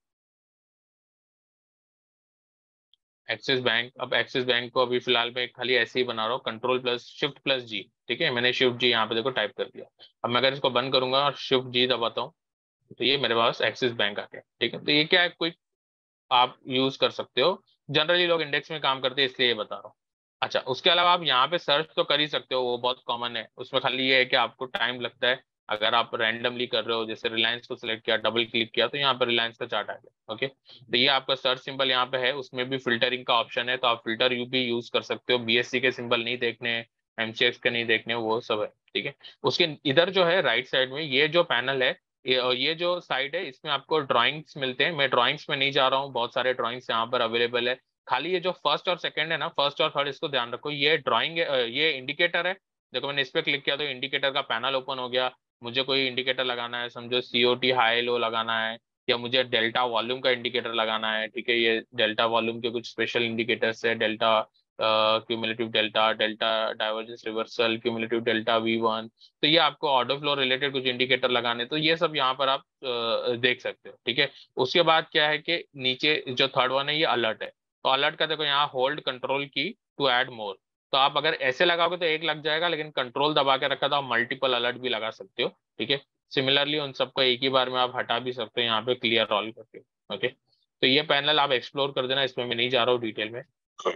एक्सिस बैंक, अब एक्सिस बैंक को अभी फिलहाल मैं खाली ऐसे ही बना रहा हूँ, control plus shift plus G. ठीक है, मैंने शिफ्ट जी यहाँ पे देखो टाइप कर दिया। अब मैं अगर इसको बंद करूंगा और शिफ्ट जी दबाता हूँ, तो ये मेरे पास एक्सिस बैंक आ गया। ठीक है, तो ये क्या है, कोई आप यूज कर सकते हो। जनरली लोग इंडेक्स में काम करते हैं इसलिए ये बता रहा हूँ। अच्छा, उसके अलावा आप यहाँ पे सर्च तो कर ही सकते हो, वो बहुत कॉमन है। उसमें खाली ये है कि आपको टाइम लगता है। अगर आप रैंडमली कर रहे हो, जैसे रिलायंस को सिलेक्ट किया, डबल क्लिक किया, तो यहाँ पर रिलायंस का चार्ट आ गया। ओके, तो ये आपका सर्च सिंबल यहाँ पे है। उसमें भी फिल्टरिंग का ऑप्शन है, तो आप फिल्टर यू भी यूज कर सकते हो। बीएससी के सिंबल नहीं देखने, एमसीएक्स के नहीं देखने, वो सब है। ठीक है, उसके इधर जो है राइट साइड में ये जो पैनल है, ये ये जो साइड है, इसमें आपको ड्राइंग्स मिलते हैं। मैं ड्राइंग्स में नहीं जा रहा हूँ, बहुत सारे ड्राइंग्स यहाँ पर अवेलेबल है। खाली ये जो फर्स्ट और सेकंड है ना, फर्स्ट और थर्ड, इसको ध्यान रखो। ये ड्राइंग, ये इंडिकेटर है। देखो मैंने इस पे क्लिक किया तो इंडिकेटर का पैनल ओपन हो गया। मुझे कोई इंडिकेटर लगाना है, समझो सीओटी हाई लो लगाना है, या मुझे डेल्टा वॉल्यूम का इंडिकेटर लगाना है। ठीक है, ये डेल्टा वॉल्यूम के कुछ स्पेशल इंडिकेटर्स है, delta cumulative delta, delta divergence reversal, cumulative delta V one. तो ये आपको ऑर्डर फ्लो रिलेटेड कुछ इंडिकेटर लगाने, तो ये सब यहाँ पर आप अ, देख सकते हो। ठीक है, उसके बाद क्या है कि नीचे जो थर्ड वन है, ये अलर्ट है। तो अलर्ट का देखो यहाँ hold control key to add more. तो आप अगर ऐसे लगाओगे तो एक लग जाएगा, लेकिन कंट्रोल दबा के रखा तो आप मल्टीपल अलर्ट भी लगा सकते हो। ठीक है, सिमिलरली उन सबको एक ही बार में आप हटा भी सकते हो यहाँ पे क्लियर ऑल करके। ओके, तो ये पैनल आप एक्सप्लोर कर देना, इसमें मैं नहीं जा रहा हूँ डिटेल में।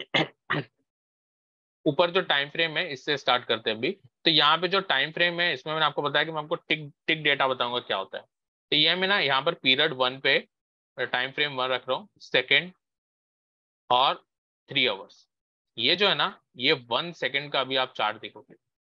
ऊपर जो टाइम फ्रेम है, इससे स्टार्ट करते हैं अभी। तो यहाँ पे जो टाइम फ्रेम है, इसमें मैंने आपको बताया कि मैं आपको टिक टिक डेटा बताऊंगा क्या होता है। तो ये मैं ना यहाँ पर पीरियड वन पे टाइम फ्रेम वन रख रहा हूँ, सेकेंड और थ्री आवर्स। ये जो है ना, ये वन सेकंड का अभी आप चार्ट देखोगे,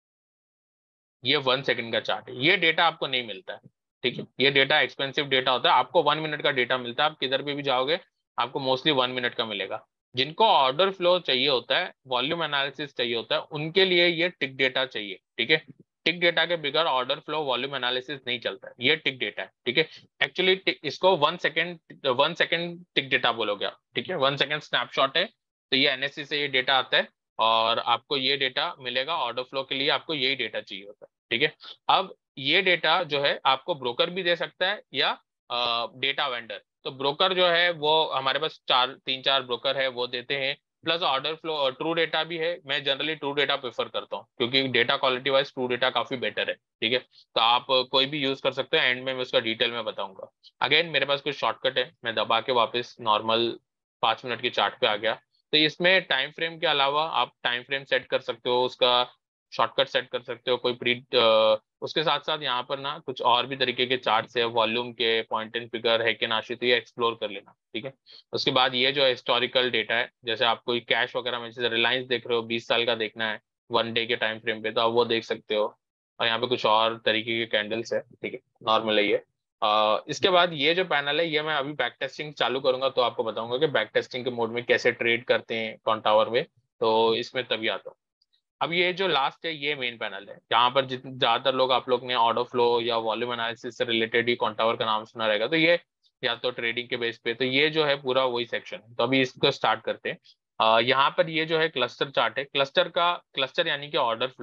ये वन सेकंड का चार्ट है। ये डेटा आपको नहीं मिलता है। ठीक है, ये डेटा एक्सपेंसिव डेटा होता है। आपको वन मिनट का डेटा मिलता है, आप किधर पे भी जाओगे आपको मोस्टली वन मिनट का मिलेगा। जिनको ऑर्डर फ्लो चाहिए होता है, वॉल्यूम एनालिसिस चाहिए होता है, उनके लिए ये टिक डेटा चाहिए। ठीक है, टिक डेटा के बिगड़ ऑर्डर फ्लो वॉल्यूम एनालिसिस नहीं चलता है, ये टिक डेटा है। ठीक है, एक्चुअली इसको one second one second tick data बोलोगे आप। ठीक है, वन सेकेंड स्नैपशॉट है। तो ये एनएससी से ये डेटा आता है, और आपको ये डेटा मिलेगा ऑर्डर फ्लो के लिए, आपको यही डेटा चाहिए होता है। ठीक है, अब ये डेटा जो है आपको ब्रोकर भी दे सकता है, या डेटा वेंडर। तो ब्रोकर जो है वो हमारे पास चार तीन चार ब्रोकर है, वो देते हैं। Plus order flow true data भी है। मैं जनरली ट्रू डेटा प्रेफर करता हूँ, क्योंकि data quality wise true data काफी बेटर है। ठीक है, तो आप कोई भी यूज कर सकते हो, एंड में मैं उसका डिटेल में बताऊंगा। अगेन मेरे पास कुछ शॉर्टकट है, मैं दबा के वापस नॉर्मल पांच मिनट के चार्ट पे आ गया। तो इसमें टाइम फ्रेम के अलावा आप टाइम फ्रेम सेट कर सकते हो, उसका शॉर्टकट सेट कर सकते हो, कोई प्री उसके साथ साथ यहाँ पर ना कुछ और भी तरीके के चार्ट्स है, वॉल्यूम के, पॉइंट एंड फिगर है कि नाशी, तो ये एक्सप्लोर कर लेना। ठीक है, उसके बाद ये जो हिस्टोरिकल डेटा है, जैसे आप कोई कैश वगैरह में, जैसे रिलायंस देख रहे हो, बीस साल का देखना है वन डे के टाइम फ्रेम पे, तो आप वो देख सकते हो। और यहाँ पे कुछ और तरीके के कैंडल्स है। ठीक है, नॉर्मल है ये। uh, इसके बाद ये जो पैनल है, ये मैं अभी बैक टेस्टिंग चालू करूंगा तो आपको बताऊंगा कि बैक टेस्टिंग के मोड में कैसे ट्रेड करते हैं कॉन टावर में। तो इसमें तभी आता हूँ। अब ये जो लास्ट है, ये मेन पैनल है, जहां पर जितने ज्यादातर लोग, आप लोग ने ऑर्डर फ्लो या वॉल्यूम एनालिसिस से रिलेटेड ही कॉन्टावर का नाम सुना रहेगा। तो ये या तो ट्रेडिंग के बेस पे, तो ये जो है पूरा वही सेक्शन है। तो अभी इसको स्टार्ट करते हैं। अ, यहाँ पर ये जो है क्लस्टर चार्ट है। क्लस्टर का क्लस्टर यानी कि ऑर्डर फ्लो।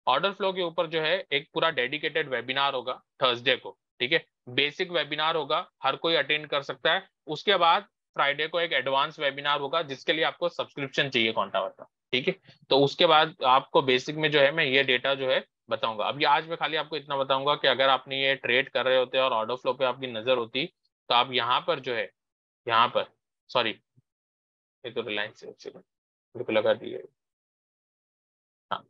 ऑर्डर फ्लो के ऊपर जो है एक पूरा डेडिकेटेड वेबिनार होगा थर्सडे को, ठीक है, बेसिक वेबिनार होगा, हर कोई अटेंड कर सकता है। उसके बाद फ्राइडे को एक एडवांस वेबिनार होगा जिसके लिए आपको सब्सक्रिप्शन चाहिए काउंटावर का, ठीक है। तो उसके बाद आपको बेसिक में जो है मैं ये डेटा जो है बताऊंगा। अभी आज मैं खाली आपको इतना बताऊंगा कि अगर आपने ये ट्रेड कर रहे होते और ऑर्डर फ्लो पे आपकी नजर होती तो आप यहाँ पर जो है, यहाँ पर, सॉरी ये तो रिलायंस है, एक सेकंड मेरे को लगा दिए, हाँ।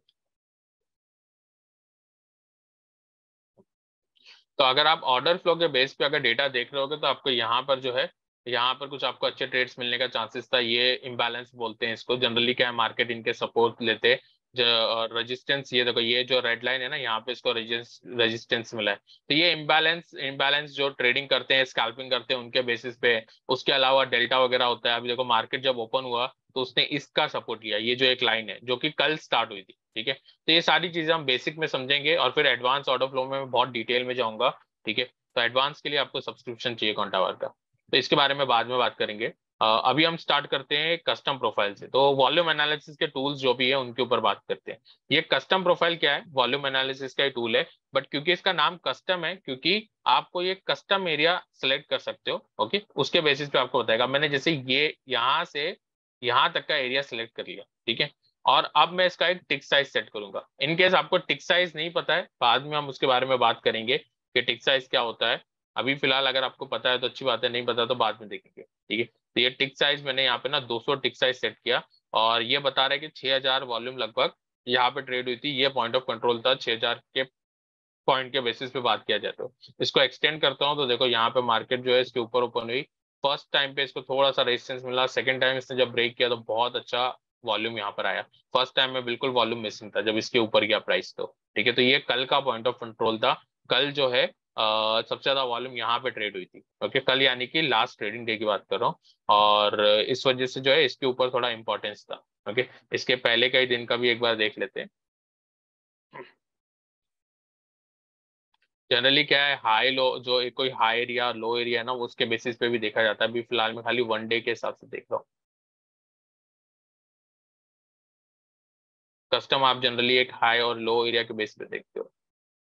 तो अगर आप ऑर्डर फ्लो के बेस पे अगर डेटा देख रहे होगे तो आपको यहाँ पर जो है, यहाँ पर कुछ आपको अच्छे ट्रेड्स मिलने का चांसेस था। ये इम्बैलेंस बोलते हैं इसको, जनरली क्या है मार्केट इनके सपोर्ट लेते हैं। जो रेजिस्टेंस, ये देखो ये जो रेड लाइन है ना, यहाँ पे इसको रेजिस्टेंस मिला है। तो ये इम्बैलेंस इम्बैलेंस जो ट्रेडिंग करते हैं, स्कैल्पिंग करते हैं, उनके बेसिस पे। उसके अलावा डेल्टा वगैरह होता है। अभी देखो मार्केट जब ओपन हुआ तो उसने इसका सपोर्ट किया, ये जो एक लाइन है जो कि कल स्टार्ट हुई थी, ठीक है। तो ये सारी चीजें हम बेसिक में समझेंगे और फिर एडवांस ऑर्डर फ्लो में मैं बहुत डिटेल में जाऊंगा, ठीक है। तो एडवांस के लिए आपको सब्सक्रिप्शन चाहिए काउंटावर का, तो इसके बारे में बाद में बात करेंगे। अ, अभी हम स्टार्ट करते हैं कस्टम प्रोफाइल से। तो वॉल्यूम एनालिसिस के टूल्स जो भी है उनके ऊपर बात करते हैं। ये कस्टम प्रोफाइल क्या है? वॉल्यूम एनालिसिस का ही टूल है, बट क्योंकि इसका नाम कस्टम है, क्योंकि आपको ये कस्टम एरिया सेलेक्ट कर सकते हो, ओके, उसके बेसिस पे आपको बताएगा। मैंने जैसे ये यहाँ से यहाँ तक का एरिया सेलेक्ट कर लिया, ठीक है, और अब मैं इसका एक टिक साइज सेट करूंगा। इन केस आपको टिक साइज नहीं पता है, बाद में हम उसके बारे में बात करेंगे कि टिक साइज क्या होता है। अभी फिलहाल अगर आपको पता है तो अच्छी बात है, नहीं पता तो बाद में देखेंगे, ठीक है। तो ये टिक साइज मैंने यहाँ पे ना दो सौ टिक साइज सेट किया, और ये बता रहा है कि छह हज़ार वॉल्यूम लगभग यहाँ पे ट्रेड हुई थी। ये पॉइंट ऑफ कंट्रोल था छह हज़ार के पॉइंट के बेसिस पे बात किया जाए तो। इसको एक्सटेंड करता हूँ तो देखो यहाँ पे मार्केट जो है इसके ऊपर ओपन हुई। फर्स्ट टाइम पे इसको थोड़ा सा रेजिस्टेंस मिला, सेकंड टाइम इसने जब ब्रेक किया तो बहुत अच्छा वॉल्यूम यहाँ पर आया। फर्स्ट टाइम में बिल्कुल वॉल्यूम मिसिंग था जब इसके ऊपर गया प्राइस, तो ठीक है। तो ये कल का पॉइंट ऑफ कंट्रोल था। कल जो है अ, सबसे ज्यादा वॉल्यूम यहाँ पे ट्रेड हुई थी, ओके, कल यानी कि लास्ट ट्रेडिंग डे की बात कर रहा हूँ। और इस वजह से जो है इसके ऊपर थोड़ा इंपॉर्टेंस था, ओके। इसके पहले का ही दिन का भी एक बार देख लेते हैं। जनरली क्या है, हाई लो, जो एक कोई हाई एरिया लो एरिया है ना, उसके बेसिस पे भी देखा जाता है। अभी फिलहाल मैं खाली वन डे के हिसाब से देख रहा हूँ। कस्टम आप जनरली एक हाई और लो एरिया के बेस पे देखते हो,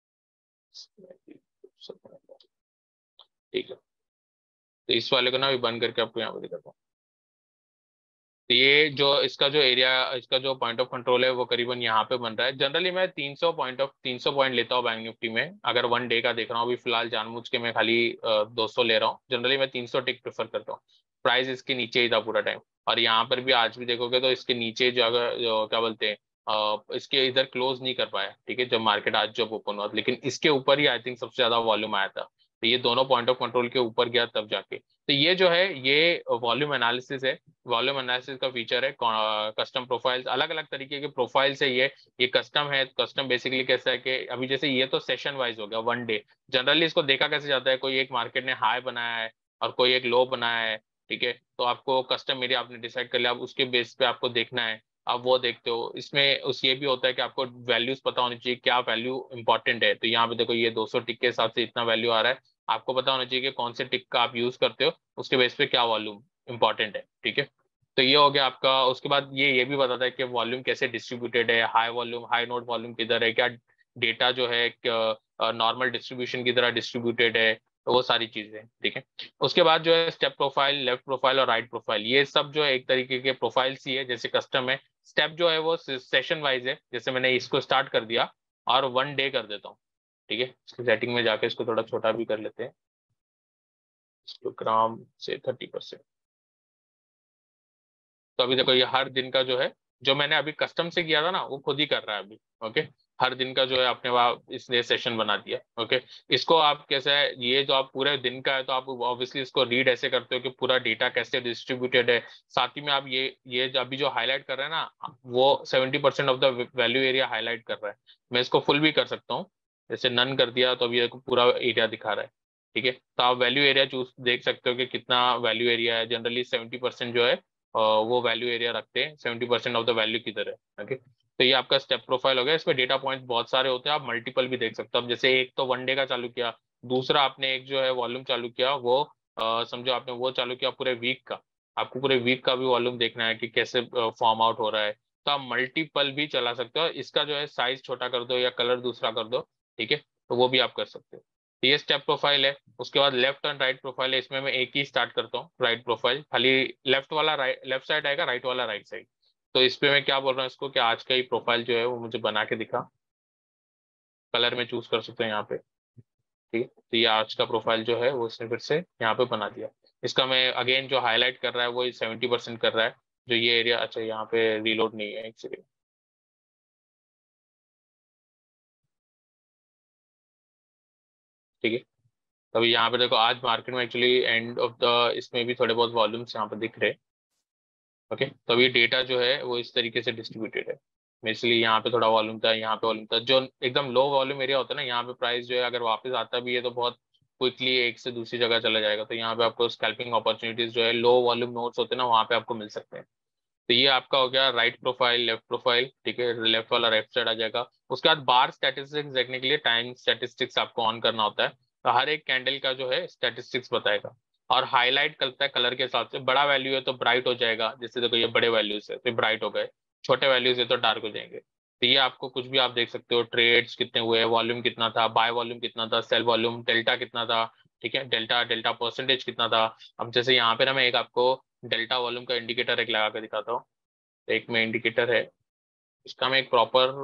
ठीक है। तो इस वाले को ना भी बंद करके आपको यहाँ पे दिखाता हूँ। तो ये जो इसका जो एरिया, इसका जो पॉइंट ऑफ कंट्रोल है वो करीबन यहाँ पे बन रहा है। जनरली मैं तीन सौ पॉइंट ऑफ तीन सौ पॉइंट लेता हूँ बैंक निफ्टी में, अगर वन डे का देख रहा हूँ। अभी फिलहाल जानबूझ के मैं खाली दो सौ ले रहा हूँ। जनरली मैं तीन सौ टिक प्रेफर करता हूँ। प्राइस इसके नीचे ही था पूरा टाइम, और यहाँ पर भी आज भी देखोगे तो इसके नीचे जो अगर जो क्या बोलते हैं, अ, इसके इधर क्लोज नहीं कर पाया, ठीक है, जब मार्केट आज जब ओपन हुआ। लेकिन इसके ऊपर ही आई थिंक सबसे ज्यादा वॉल्यूम आया था। तो ये दोनों पॉइंट ऑफ कंट्रोल के ऊपर गया तब जाके। तो ये जो है ये वॉल्यूम एनालिसिस है। वॉल्यूम एनालिसिस का फीचर है। कस्टम प्रोफाइल्स, अलग अलग तरीके के प्रोफाइल्स है ये ये कस्टम है। कस्टम बेसिकली कैसा है कि अभी जैसे ये तो सेशन वाइज हो गया, वन डे। जनरली इसको देखा कैसे जाता है, कोई एक मार्केट ने हाई बनाया है और कोई एक लो बनाया है, ठीक है, तो आपको कस्टम एरिया आपने डिसाइड कर लिया, अब उसके बेस पे आपको देखना है। आप वो देखते हो। इसमें उस ये भी होता है कि आपको वैल्यूज पता होनी चाहिए, क्या वैल्यू इंपॉर्टेंट है। तो यहाँ पे देखो ये दो सौ टिक के हिसाब से इतना वैल्यू आ रहा है। आपको पता होना चाहिए कि कौन से टिक का आप यूज करते हो, उसके बेस पे क्या वॉल्यूम इंपॉर्टेंट है, ठीक है। तो ये हो गया आपका। उसके बाद ये ये भी बताता है कि वॉल्यूम कैसे डिस्ट्रीब्यूटेड है, high volume high node volume किधर है, क्या डेटा जो है नॉर्मल डिस्ट्रीब्यूशन की तरह डिस्ट्रीब्यूटेड है, तो वो सारी चीजें, ठीक है। उसके बाद जो है स्टेप प्रोफाइल, लेफ्ट प्रोफाइल और राइट प्रोफाइल, ये सब जो है एक तरीके के प्रोफाइल्स ही है जैसे कस्टम है। स्टेप जो है वो सेशन वाइज है, जैसे मैंने इसको स्टार्ट कर दिया और वन डे कर देता हूँ, ठीक है। इसकी सेटिंग में जाके इसको थोड़ा छोटा भी कर लेते हैं, ग्राम से थर्टी परसेंट। तो अभी देखो ये हर दिन का जो है, जो मैंने अभी कस्टम से किया था ना वो खुद ही कर रहा है अभी, ओके। हर दिन का जो है आपने वहाँ इसने सेशन बना दिया, ओके। इसको आप कैसे है, ये जो आप पूरे दिन का है तो आप ऑब्वियसली इसको रीड ऐसे करते हो कि पूरा डेटा कैसे डिस्ट्रीब्यूटेड है। साथ ही में आप ये ये जो अभी जो हाईलाइट कर रहे हैं ना, वो seventy percent of the value area highlight कर रहा है। मैं इसको फुल भी कर सकता हूँ, जैसे नन कर दिया तो अभी ये पूरा एरिया दिखा रहा है, ठीक है। तो आप वैल्यू एरिया चूज देख सकते हो कि कितना वैल्यू एरिया है। जनरली सेवेंटी परसेंट जो है अ, वो वैल्यू एरिया रखते हैं, seventy percent of the value किधर है, ओके। तो ये आपका स्टेप प्रोफाइल हो गया। इसमें डेटा पॉइंट्स बहुत सारे होते हैं, आप मल्टीपल भी देख सकते हो। अब जैसे एक तो वन डे का चालू किया, दूसरा आपने एक जो है वॉल्यूम चालू किया, वो अ, समझो आपने वो चालू किया पूरे वीक का। आपको पूरे वीक का भी वॉल्यूम देखना है कि कैसे फॉर्म आउट हो रहा है, तो आप मल्टीपल भी चला सकते हो, इसका जो है साइज छोटा कर दो या कलर दूसरा कर दो, ठीक है, तो वो भी आप कर सकते हो। तो ये स्टेप प्रोफाइल है। उसके बाद लेफ्ट एंड राइट प्रोफाइल है, इसमें मैं एक ही स्टार्ट करता हूँ, राइट प्रोफाइल, खाली लेफ्ट वाला राइट लेफ्ट साइड आएगा, राइट वाला राइट साइड। तो इस पे मैं क्या बोल रहा हूँ इसको, कि आज का ही प्रोफाइल जो है वो मुझे बना के दिखा, कलर में चूज कर सकते हैं यहाँ पे, ठीक है। तो ये आज का प्रोफाइल जो है वो इसने फिर से यहाँ पे बना दिया। इसका मैं अगेन जो हाईलाइट कर रहा है वो सेवेंटी परसेंट कर रहा है, जो ये एरिया, अच्छा यहाँ पे रीलोड नहीं है, एक सेकेंड, ठीक है। तभी यहाँ पे देखो आज मार्केट में एक्चुअली एंड ऑफ द इसमें भी थोड़े बहुत वॉल्यूम्स यहाँ पे दिख रहे हैं। ओके, तो ये डेटा जो है वो इस तरीके से डिस्ट्रीब्यूटेड है। मैं इसलिए यहाँ पे थोड़ा वॉल्यूम था, यहाँ पे वॉल्यूम था, जो एकदम लो वॉल्यूम एरिया होता है ना, यहाँ पे प्राइस जो है अगर वापस आता भी है तो बहुत क्विकली एक से दूसरी जगह चला जाएगा। तो यहाँ पे आपको स्कैल्पिंग अपॉर्चुनिटीज जो है लो वॉल्यूम नोट्स होते हैं ना, वहाँ पे आपको मिल सकते हैं। तो ये आपका हो गया राइट प्रोफाइल, लेफ्ट प्रोफाइल, ठीक है, लेफ्ट वाला लेफ्ट साइड आ जाएगा। उसके बाद बार स्टैटिस्टिक्स देखने के लिए टाइम स्टैटिस्टिक्स आपको ऑन करना होता है। तो हर एक कैंडल का जो है स्टैटिस्टिक्स बताएगा, और हाईलाइट करता है कलर के हिसाब से। बड़ा वैल्यू है तो ब्राइट हो जाएगा, जैसे देखो ये बड़े वैल्यूज है तो ब्राइट हो गए, छोटे वैल्यूज है तो डार्क हो जाएंगे। तो ये आपको कुछ भी आप देख सकते हो, ट्रेड्स कितने हुए, वॉल्यूम कितना था, बाय वॉल्यूम कितना था, सेल वॉल्यूम, डेल्टा कितना था, ठीक है, डेल्टा डेल्टा परसेंटेज कितना था। अब जैसे यहाँ पे ना मैं एक आपको डेल्टा वॉल्यूम का इंडिकेटर एक लगा के दिखाता हूँ। एक में इंडिकेटर है, इसका मैं एक प्रॉपर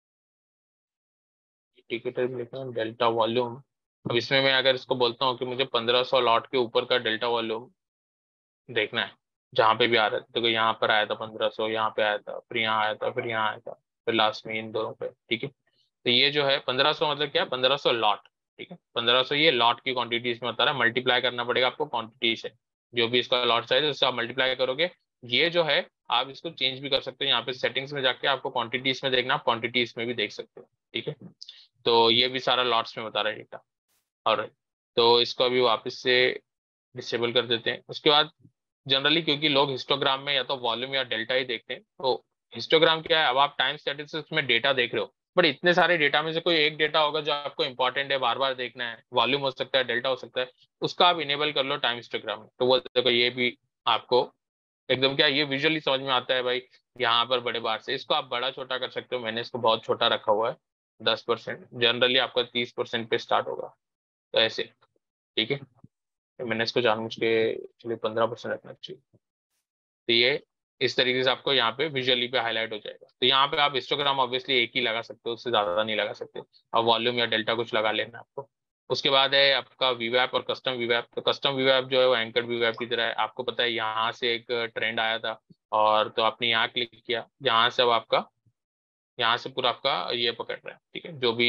इंडिकेटर भी लिखा हूँ, डेल्टा वॉल्यूम। अब इसमें मैं अगर इसको बोलता हूँ कि मुझे पंद्रह सौ लॉट के ऊपर का डेल्टा वॉल्यूम देखना है, जहां पे भी आ रहा है, देखो यहाँ पर आया था पंद्रह सौ, यहाँ पे आया था, फिर यहाँ आया था, फिर यहाँ आया था, फिर लास्ट में इन दोनों पे, ठीक है। तो ये जो है पंद्रह सौ मतलब क्या, पंद्रह सौ लॉट, ठीक है, पंद्रह सौ ये लॉट की क्वांटिटीज में बता रहा है, मल्टीप्लाई करना पड़ेगा आपको क्वांटिटी से, जो भी इसका लॉट साइज है उससे आप मल्टीप्लाई करोगे। ये जो है आप इसको चेंज भी कर सकते हो, यहाँ पे सेटिंग्स में जाके आपको क्वांटिटीज में देखना, आप क्वांटिटीज में भी देख सकते हो, ठीक है। तो ये भी सारा लॉट्स में बता रहा है डेटा। और तो इसको अभी वापस से डिसेबल कर देते हैं। उसके बाद जनरली क्योंकि लोग हिस्टोग्राम में या तो वॉल्यूम या डेल्टा ही देखते हैं, तो हिस्टोग्राम क्या है, अब आप टाइम स्टैटिस्टिक्स में डेटा देख रहे हो, बट इतने सारे डेटा में से कोई एक डेटा होगा जो आपको इंपॉर्टेंट है, बार बार देखना है, वॉल्यूम हो सकता है, डेल्टा हो सकता है, उसका आप इनेबल कर लो टाइम हिस्टोग्राम में। तो वो देखो ये भी आपको एकदम क्या ये विजुअली समझ में आता है भाई, यहाँ पर बड़े बार से इसको आप बड़ा छोटा कर सकते हो। मैंने इसको बहुत छोटा रखा हुआ है, दस परसेंट, जनरली आपका तीस परसेंट पे स्टार्ट होगा, तो ऐसे, ठीक है। मैंने इसको जानबूझ के एक्चुअली पंद्रह परसेंट रखना चाहिए। तो ये इस तरीके से आपको यहाँ पे विजुअली पे हाईलाइट हो जाएगा। तो यहाँ पे आप हिस्टोग्राम ऑब्वियसली एक ही लगा सकते हो, उससे ज्यादा नहीं लगा सकते, और वॉल्यूम या डेल्टा कुछ लगा लेना आपको। उसके बाद है आपका वीवैप और कस्टम वीवैप। तो कस्टम वीवैप जो है वो एंकर वीवैप की तरह है, आपको पता है यहाँ से एक ट्रेंड आया था, और तो आपने यहाँ क्लिक किया, यहाँ से अब आपका यहाँ से पूरा आपका ये पकड़ रहा है, ठीक है, जो भी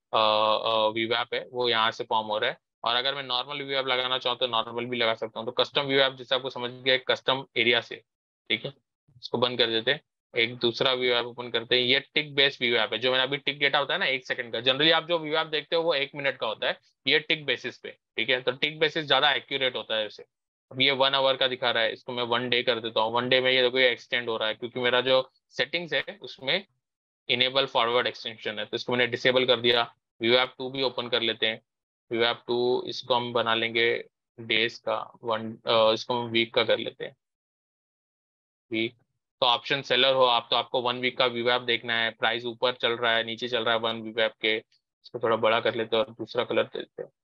वीवैप है वो यहाँ से फॉर्म हो रहा है। और अगर मैं नॉर्मल वीवैप लगाना चाहूँ तो नॉर्मल भी लगा सकता हूँ। तो कस्टम वीवैप जैसे आपको समझ गया, कस्टम एरिया से, ठीक है, इसको बंद कर देते हैं। एक दूसरा वीवैप ओपन करते हैं, ये टिक बेस्ड वीवैप है, जो मैंने अभी टिक डेटा होता है ना एक सेकंड का, जनरली आप जो वीवैप देखते हो वो एक मिनट का होता है, ये टिक बेसिस पे, ठीक है। तो टिक बेसिस ज्यादा एक्यूरेट होता है इसे। अब ये वन आवर का दिखा रहा है, इसको मैं वन डे कर देता हूँ। वन डे में ये देखो ये एक्सटेंड हो रहा है, क्योंकि मेरा जो सेटिंग्स है उसमें इनेबल फॉरवर्ड एक्सटेंशन है, तो इसको मैंने डिसेबल कर दिया। वीवैप टू भी ओपन कर लेते हैं। वीवैप टू इसको हम बना लेंगे डेज का, वन इसको हम वीक का कर लेते हैं, वीक। तो ऑप्शन सेलर हो आप तो आपको वन वीक का वीवैप देखना है, प्राइस ऊपर चल रहा है नीचे चल रहा है वन वीवैप के, इसको थोड़ा बड़ा कर लेते हैं और दूसरा कलर दे देते हैं,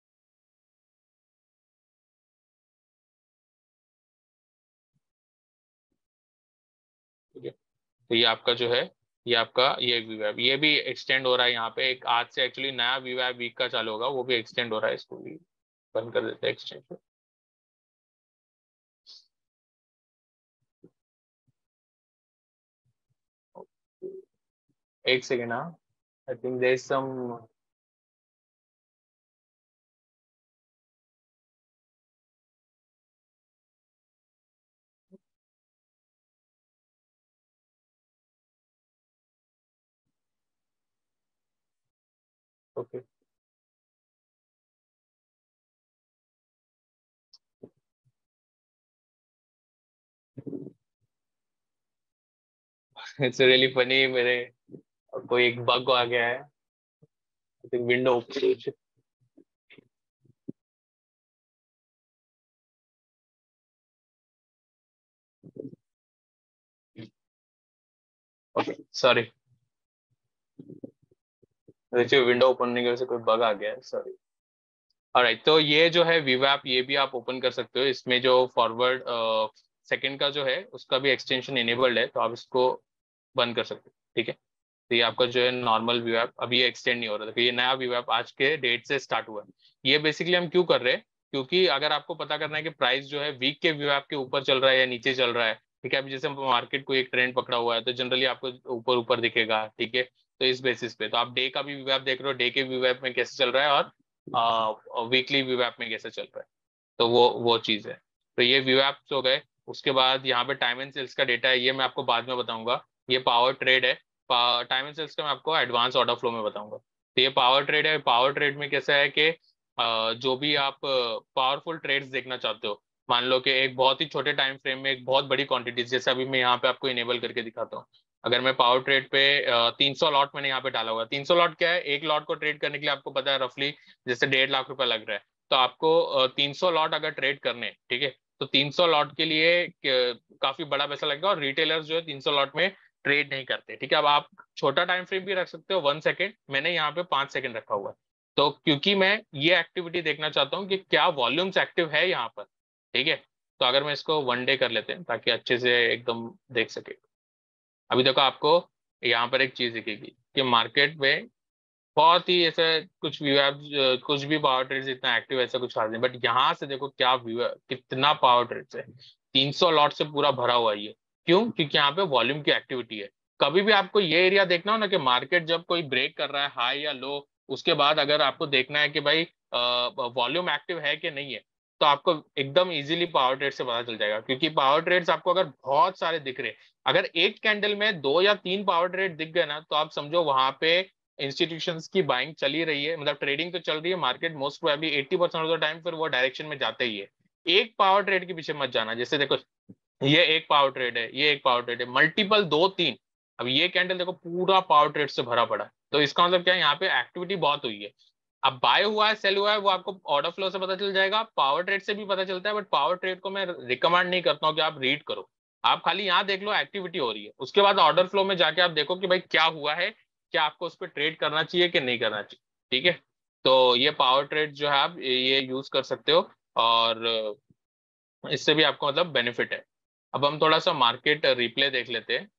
ठीक है। तो ये आपका जो है, ये आपका ये वीवैप ये भी एक्सटेंड हो रहा है, यहाँ पे एक आज से एक्चुअली नया वीवैप वीक का चालू होगा, वो भी एक्सटेंड हो रहा है, इसको भी बंद कर देते हैं एक्सटेंड। एक सेकेंड, हाँ, I think there is some, okay. It's really funny, मेरे कोई एक बग आ गया है, I think window open. Okay sorry, देखिए विंडो ओपन होने की वजह से कोई बग आ गया है, सॉरी। ऑलराइट, तो ये जो है वीवैप, ये भी आप ओपन कर सकते हो। इसमें जो फॉरवर्ड सेकंड का जो है उसका भी एक्सटेंशन इनेबल्ड है, तो आप इसको बंद कर सकते हो, ठीक है। तो ये आपका जो है नॉर्मल व्यू ऐप अभी ये एक्सटेंड नहीं हो रहा था, ये नया व्यू ऐप आज के डेट से स्टार्ट हुआ है। ये बेसिकली हम क्यों कर रहे हैं, क्योंकि अगर आपको पता करना है कि प्राइस जो है वीक के व्यू ऐप के ऊपर चल रहा है या नीचे चल रहा है, ठीक है। अभी जैसे मार्केट को एक ट्रेंड पकड़ा हुआ है तो जनरली आपको ऊपर ऊपर दिखेगा, ठीक है। तो इस बेसिस पे तो आप डे का भी व्यू ऐप देख रहे हो, डे के व्यू ऐप में कैसे चल रहा है और वीकली व्यू ऐप में कैसे चल रहा है, तो वो वो चीज़ है। तो ये व्यू ऐप्स हो गए। उसके बाद यहाँ पे टाइम एंड सेल्स का डेटा है, ये मैं आपको बाद में बताऊंगा। ये पावर ट्रेड है, टाइम एंड सेल्स का मैं आपको एडवांस ऑर्डर फ्लो में बताऊंगा। तो ये पावर ट्रेड है। पावर ट्रेड में कैसा है कि अ, जो भी आप पावरफुल ट्रेड्स देखना चाहते हो, मान लो कि एक बहुत ही छोटे टाइम फ्रेम में एक बहुत बड़ी क्वांटिटी, जैसे अभी मैं यहाँ पे आपको इनेबल करके दिखाता हूँ। अगर मैं पावर ट्रेड पे तीन सौ लॉट मैंने यहाँ पे डाला हुआ, तीन सौ लॉट क्या है, एक लॉट को ट्रेड करने के लिए आपको पता है रफली जैसे डेढ़ लाख रुपए लग रहा है। तो आपको तीन सौ लॉट अगर ट्रेड करने, ठीक है, तो तीन सौ लॉट के लिए काफी बड़ा पैसा लगेगा, और रिटेलर्स जो है तीन सौ लॉट में ट्रेड नहीं करते, ठीक है। अब आप छोटा टाइम फ्रेम भी रख सकते हो, वन सेकेंड, मैंने यहाँ पे पांच सेकेंड रखा हुआ है। तो क्योंकि मैं ये एक्टिविटी देखना चाहता हूँ कि क्या वॉल्यूम्स एक्टिव है यहाँ पर, ठीक है। तो अगर मैं इसको वन डे कर लेते हैं ताकि अच्छे से एकदम देख सके। अभी देखो आपको यहाँ पर एक चीज दिखेगी कि मार्केट में बहुत ही ऐसे कुछ व्यू ऐप, कुछ भी पावर ट्रेड्स इतना एक्टिव ऐसा कुछ खास नहीं, बट यहाँ से देखो क्या व्यू है, कितना पावर ट्रेड्स है, तीन सौ लॉट से पूरा भरा हुआ है ये। क्यों? क्योंकि यहाँ पे वॉल्यूम की एक्टिविटी है। कभी भी आपको ये एरिया देखना हो ना कि मार्केट जब कोई ब्रेक कर रहा है हाई या लो, उसके बाद अगर आपको देखना है कि भाई वॉल्यूम एक्टिव है कि नहीं है, तो आपको एकदम इजीली पावर ट्रेड से पता चल जाएगा। क्योंकि पावर ट्रेड्स आपको अगर बहुत सारे दिख रहे, अगर एक कैंडल में दो या तीन पावर ट्रेड दिख गए ना, तो आप समझो वहां पे इंस्टीट्यूशंस की बाइंग चली रही है, मतलब ट्रेडिंग तो चल रही है। Market most probably eighty percent of the time फिर वो डायरेक्शन में जाते ही है। एक पावर ट्रेड के पीछे मत जाना। जैसे देखो ये एक पावर ट्रेड है, ये एक पावर ट्रेड है, मल्टीपल दो तीन, अब ये कैंडल देखो पूरा पावर ट्रेड से भरा पड़ा है। तो इसका मतलब क्या है, यहाँ पे एक्टिविटी बहुत हुई है। अब बाय हुआ है सेल हुआ है वो आपको ऑर्डर फ्लो से पता चल जाएगा, पावर ट्रेड से भी पता चलता है, बट पावर ट्रेड को मैं रिकमेंड नहीं करता हूँ कि आप रीड करो। आप खाली यहाँ देख लो एक्टिविटी हो रही है, उसके बाद ऑर्डर फ्लो में जाके आप देखो कि भाई क्या हुआ है, क्या आपको उस पर ट्रेड करना चाहिए कि नहीं करना चाहिए, ठीक है। तो ये पावर ट्रेड जो है आप ये यूज कर सकते हो, और इससे भी आपको मतलब बेनिफिट है। अब हम थोड़ा सा मार्केट रिप्ले देख लेते हैं।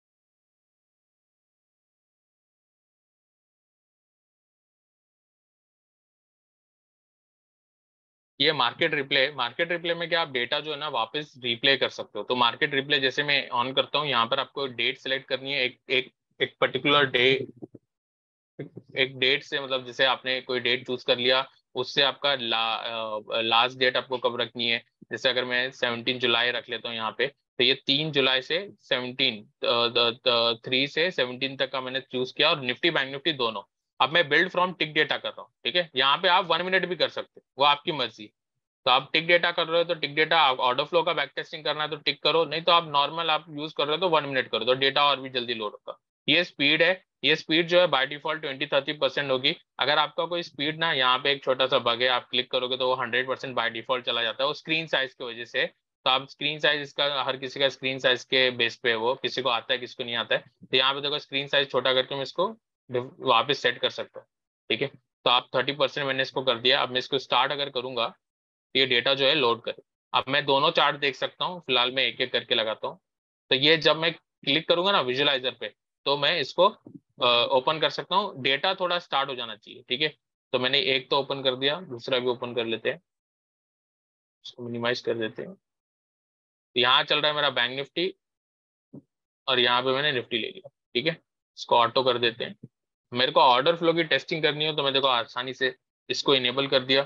ये मार्केट रिप्ले, मार्केट रिप्ले में क्या आप डेटा जो है ना वापस रिप्ले कर सकते हो। तो मार्केट रिप्ले जैसे मैं ऑन करता हूँ, यहाँ पर आपको डेट सेलेक्ट करनी है, एक एक एक पर्टिकुलर डे, एक डेट से, मतलब जैसे आपने कोई डेट चूज कर लिया, उससे आपका ला, लास्ट डेट आपको कब रखनी है। जैसे अगर मैं सेवनटीन जुलाई रख लेता हूँ यहाँ पे, तो ये तीन जुलाई से सेवनटीन, थ्री से सेवनटीन तक का मैंने चूज किया, और निफ्टी बैंक निफ्टी दोनों। अब मैं बिल्ड फ्रॉम टिक डेटा कर रहा हूँ, ठीक है। यहाँ पे आप वन मिनट भी कर सकते हो, वो आपकी मर्जी। तो आप टिक डेटा कर रहे हो तो टिक डेटा, ऑर्डर फ्लो का बैक टेस्टिंग करना है तो टिक करो, नहीं तो आप नॉर्मल आप यूज कर रहे हो तो वन मिनट करो, तो डेटा और भी जल्दी लोड होगा। ये स्पीड है, ये स्पीड जो है by default twenty thirty percent होगी। अगर आपका कोई स्पीड ना, यहाँ पे एक छोटा सा बग है, आप क्लिक करोगे तो वो हंड्रेड परसेंट बाय डिफॉल्ट चला जाता है, वो स्क्रीन साइज की वजह से। तो आप स्क्रीन साइज इसका, हर किसी का स्क्रीन साइज के बेस पे है, वो किसी को आता है किसी को नहीं आता है। तो यहाँ पे देखो स्क्रीन साइज छोटा करके मैं इसको वापस सेट कर सकता हूँ, ठीक है। तो आप थर्टी परसेंट मैंने इसको कर दिया। अब मैं इसको स्टार्ट अगर करूंगा, ये डेटा जो है लोड करे। अब मैं दोनों चार्ट देख सकता हूँ, फिलहाल मैं एक एक करके लगाता हूँ। तो ये जब मैं क्लिक करूंगा ना विजुअलाइजर पे, तो मैं इसको ओपन कर सकता हूँ। डेटा थोड़ा स्टार्ट हो जाना चाहिए, ठीक है। तो मैंने एक तो ओपन कर दिया, दूसरा भी ओपन कर लेते हैं, इसको मिनिमाइज कर देते हैं। तो यहाँ चल रहा है मेरा बैंक निफ्टी, और यहाँ पे मैंने निफ्टी ले लिया, ठीक है। इसको ऑटो कर देते हैं। मेरे को ऑर्डर फ्लो की टेस्टिंग करनी हो तो मैं देखो आसानी से इसको इनेबल कर दिया,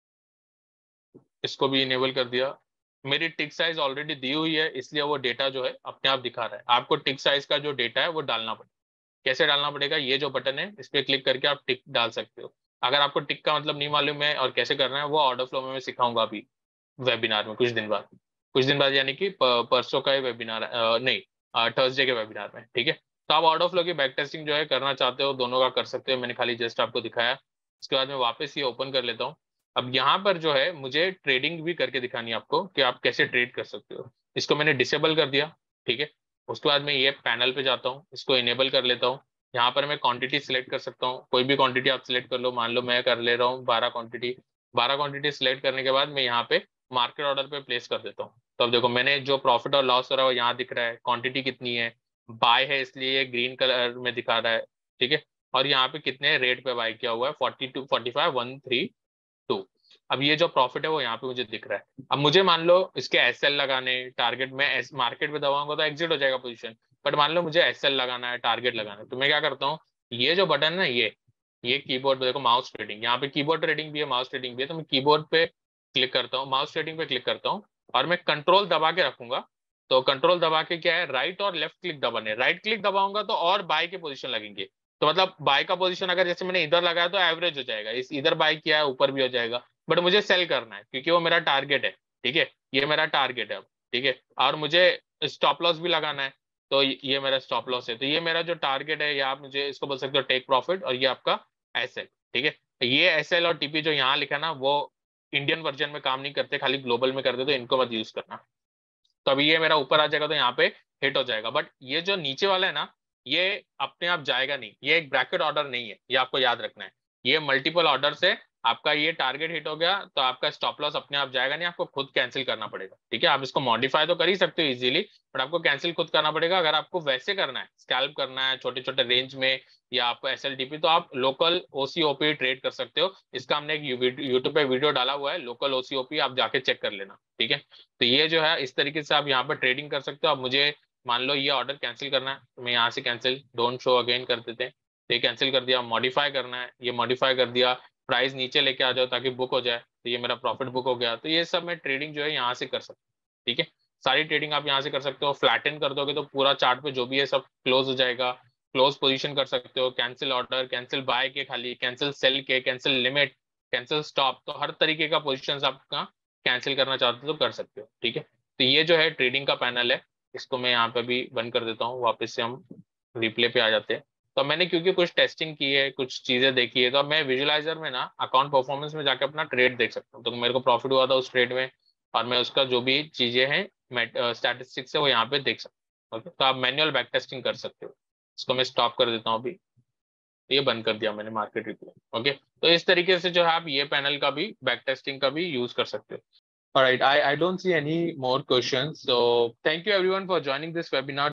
इसको भी इनेबल कर दिया। मेरी टिक साइज ऑलरेडी दी हुई है, इसलिए वो डेटा जो है अपने आप दिखा रहा है। आपको टिक साइज का जो डेटा है वो डालना पड़ेगा। कैसे डालना पड़ेगा, ये जो बटन है इस पर क्लिक करके आप टिक डाल सकते हो। अगर आपको टिक का मतलब नहीं मालूम है और कैसे करना है, वो ऑर्डर फ्लो में मैं सिखाऊंगा अभी वेबिनार में कुछ दिन बाद, कुछ दिन बाद यानी कि प- परसों का ही वेबिनार, नहीं थर्सडे के वेबिनार में, ठीक है। तो आप ऑर्डर फ्लो की बैक टेस्टिंग जो है करना चाहते हो, दोनों का कर सकते हो। मैंने खाली जस्ट आपको दिखाया। उसके बाद मैं वापस ये ओपन कर लेता हूँ। अब यहाँ पर जो है मुझे ट्रेडिंग भी करके दिखानी है आपको कि आप कैसे ट्रेड कर सकते हो। इसको मैंने डिसेबल कर दिया, ठीक है। उसके बाद मैं ये पैनल पे जाता हूँ, इसको इनेबल कर लेता हूँ। यहाँ पर मैं क्वांटिटी सिलेक्ट कर सकता हूँ, कोई भी क्वांटिटी आप सिलेक्ट कर लो। मान लो मैं कर ले रहा हूँ बारह क्वांटिटी। बारह क्वांटिटी सिलेक्ट करने के बाद मैं यहाँ पे मार्केट ऑर्डर पे प्लेस कर देता हूँ। तो अब देखो मैंने जो प्रॉफिट और लॉस हो रहा है वो यहाँ दिख रहा है, क्वांटिटी कितनी है, बाय है इसलिए ये ग्रीन कलर में दिखा रहा है, ठीक है। और यहाँ पे कितने रेट पे बाय किया हुआ है, forty two forty five one three two. अब ये जो प्रॉफिट है वो यहाँ पे मुझे दिख रहा है। अब मुझे मान लो इसके एस एल लगाने, टारगेट में मार्केट पे दबाऊंगा तो एग्जिट हो जाएगा पोजीशन, बट मान लो मुझे एस एल लगाना है, टारगेट लगाना है, तो मैं क्या करता हूँ, ये जो बटन है ना, ये ये कीबोर्ड पे देखो माउस ट्रेडिंग, यहाँ पे कीबोर्ड ट्रेडिंग भी है, माउस ट्रेडिंग भी है। तो मैं कीबोर्ड पे क्लिक करता हूँ, माउस ट्रेडिंग पे क्लिक करता हूँ, और मैं कंट्रोल दबा के रखूंगा। तो कंट्रोल दबा के क्या है, राइट और लेफ्ट क्लिक दबाने, राइट क्लिक दबाऊंगा तो और बाय के पोजीशन लगेंगे। तो मतलब बाय का पोजीशन अगर जैसे मैंने इधर लगाया तो एवरेज हो जाएगा, इस इधर बाय किया है ऊपर भी हो जाएगा, बट मुझे सेल करना है क्योंकि वो मेरा टारगेट है, ठीक है। ये मेरा टारगेट है अब, ठीक है। और मुझे स्टॉप लॉस भी लगाना है, तो ये मेरा स्टॉप लॉस है। तो ये मेरा जो टारगेट है, या आप मुझे इसको बोल सकते हो टेक प्रॉफिट, और ये आपका एस एल, ठीक है। ये एस एल और टीपी जो यहाँ लिखा ना, वो इंडियन वर्जन में काम नहीं करते, खाली ग्लोबल में करते, तो इनको मत यूज करना। तो अभी ये मेरा ऊपर आ जाएगा तो यहाँ पे हिट हो जाएगा, बट ये जो नीचे वाला है ना, ये अपने आप जाएगा नहीं, ये एक ब्रैकेट ऑर्डर नहीं है, ये आपको याद रखना है। ये मल्टीपल ऑर्डर से आपका ये टारगेट हिट हो गया तो आपका स्टॉप लॉस अपने आप जाएगा नहीं, आपको खुद कैंसिल करना पड़ेगा, ठीक है। आप इसको मॉडिफाई तो कर ही सकते हो इजीली, बट आपको कैंसिल खुद करना पड़ेगा। अगर आपको वैसे करना है, स्कैल्प करना है छोटे छोटे रेंज में, या आपको एस एल टी पी, तो आप लोकल ओसीओपी ट्रेड कर सकते हो। इसका हमने एक यूट्यूब पे वीडियो डाला हुआ है, लोकल ओसीओपी, आप जाके चेक कर लेना, ठीक है। तो ये जो है इस तरीके से आप यहाँ पर ट्रेडिंग कर सकते हो। अब मुझे मान लो ये ऑर्डर कैंसिल करना है, तो मैं यहाँ से कैंसिल डोंट शो अगेन कर देते हैं, ये कैंसिल कर दिया। मॉडिफाई करना है, ये मॉडिफाई कर दिया, प्राइस नीचे लेके आ जाओ ताकि बुक हो जाए, तो ये मेरा प्रॉफिट बुक हो गया। तो ये सब मैं ट्रेडिंग जो है यहाँ से कर सकता हूँ, ठीक है। सारी ट्रेडिंग आप यहाँ से कर सकते हो। फ्लैटन कर दोगे तो पूरा चार्ट पे जो भी है सब क्लोज हो जाएगा। क्लोज पोजीशन कर सकते हो, कैंसिल ऑर्डर, कैंसिल बाय के, खाली कैंसिल सेल के, कैंसिल लिमिट, कैंसिल स्टॉप, तो हर तरीके का पोजीशन आपका कैंसिल करना चाहते हो तो कर सकते हो, ठीक है। तो ये जो है ट्रेडिंग का पैनल है, इसको मैं यहाँ पे भी बंद कर देता हूँ, वापस से हम रिप्ले पे आ जाते हैं। तो मैंने क्योंकि कुछ टेस्टिंग की है, कुछ चीजें देखी है, तो मैं विजुअलाइजर में ना अकाउंट परफॉर्मेंस में जाके अपना ट्रेड देख सकता हूँ। तो मेरे को प्रॉफिट हुआ था उस ट्रेड में, और मैं उसका जो भी चीजें हैं स्टैटिस्टिक्स है वो यहाँ पे देख सकता हूँ। ओके, तो आप मैनुअल बैक टेस्टिंग कर सकते हो। इसको मैं स्टॉप कर देता हूँ अभी, ये बंद कर दिया मैंने मार्केट रिप्ले। ओके, तो इस तरीके से जो है आप ये पैनल का भी, बैक टेस्टिंग का भी यूज कर सकते हो। All right, I, I don't see any more questions. So thank you everyone for joining this webinar.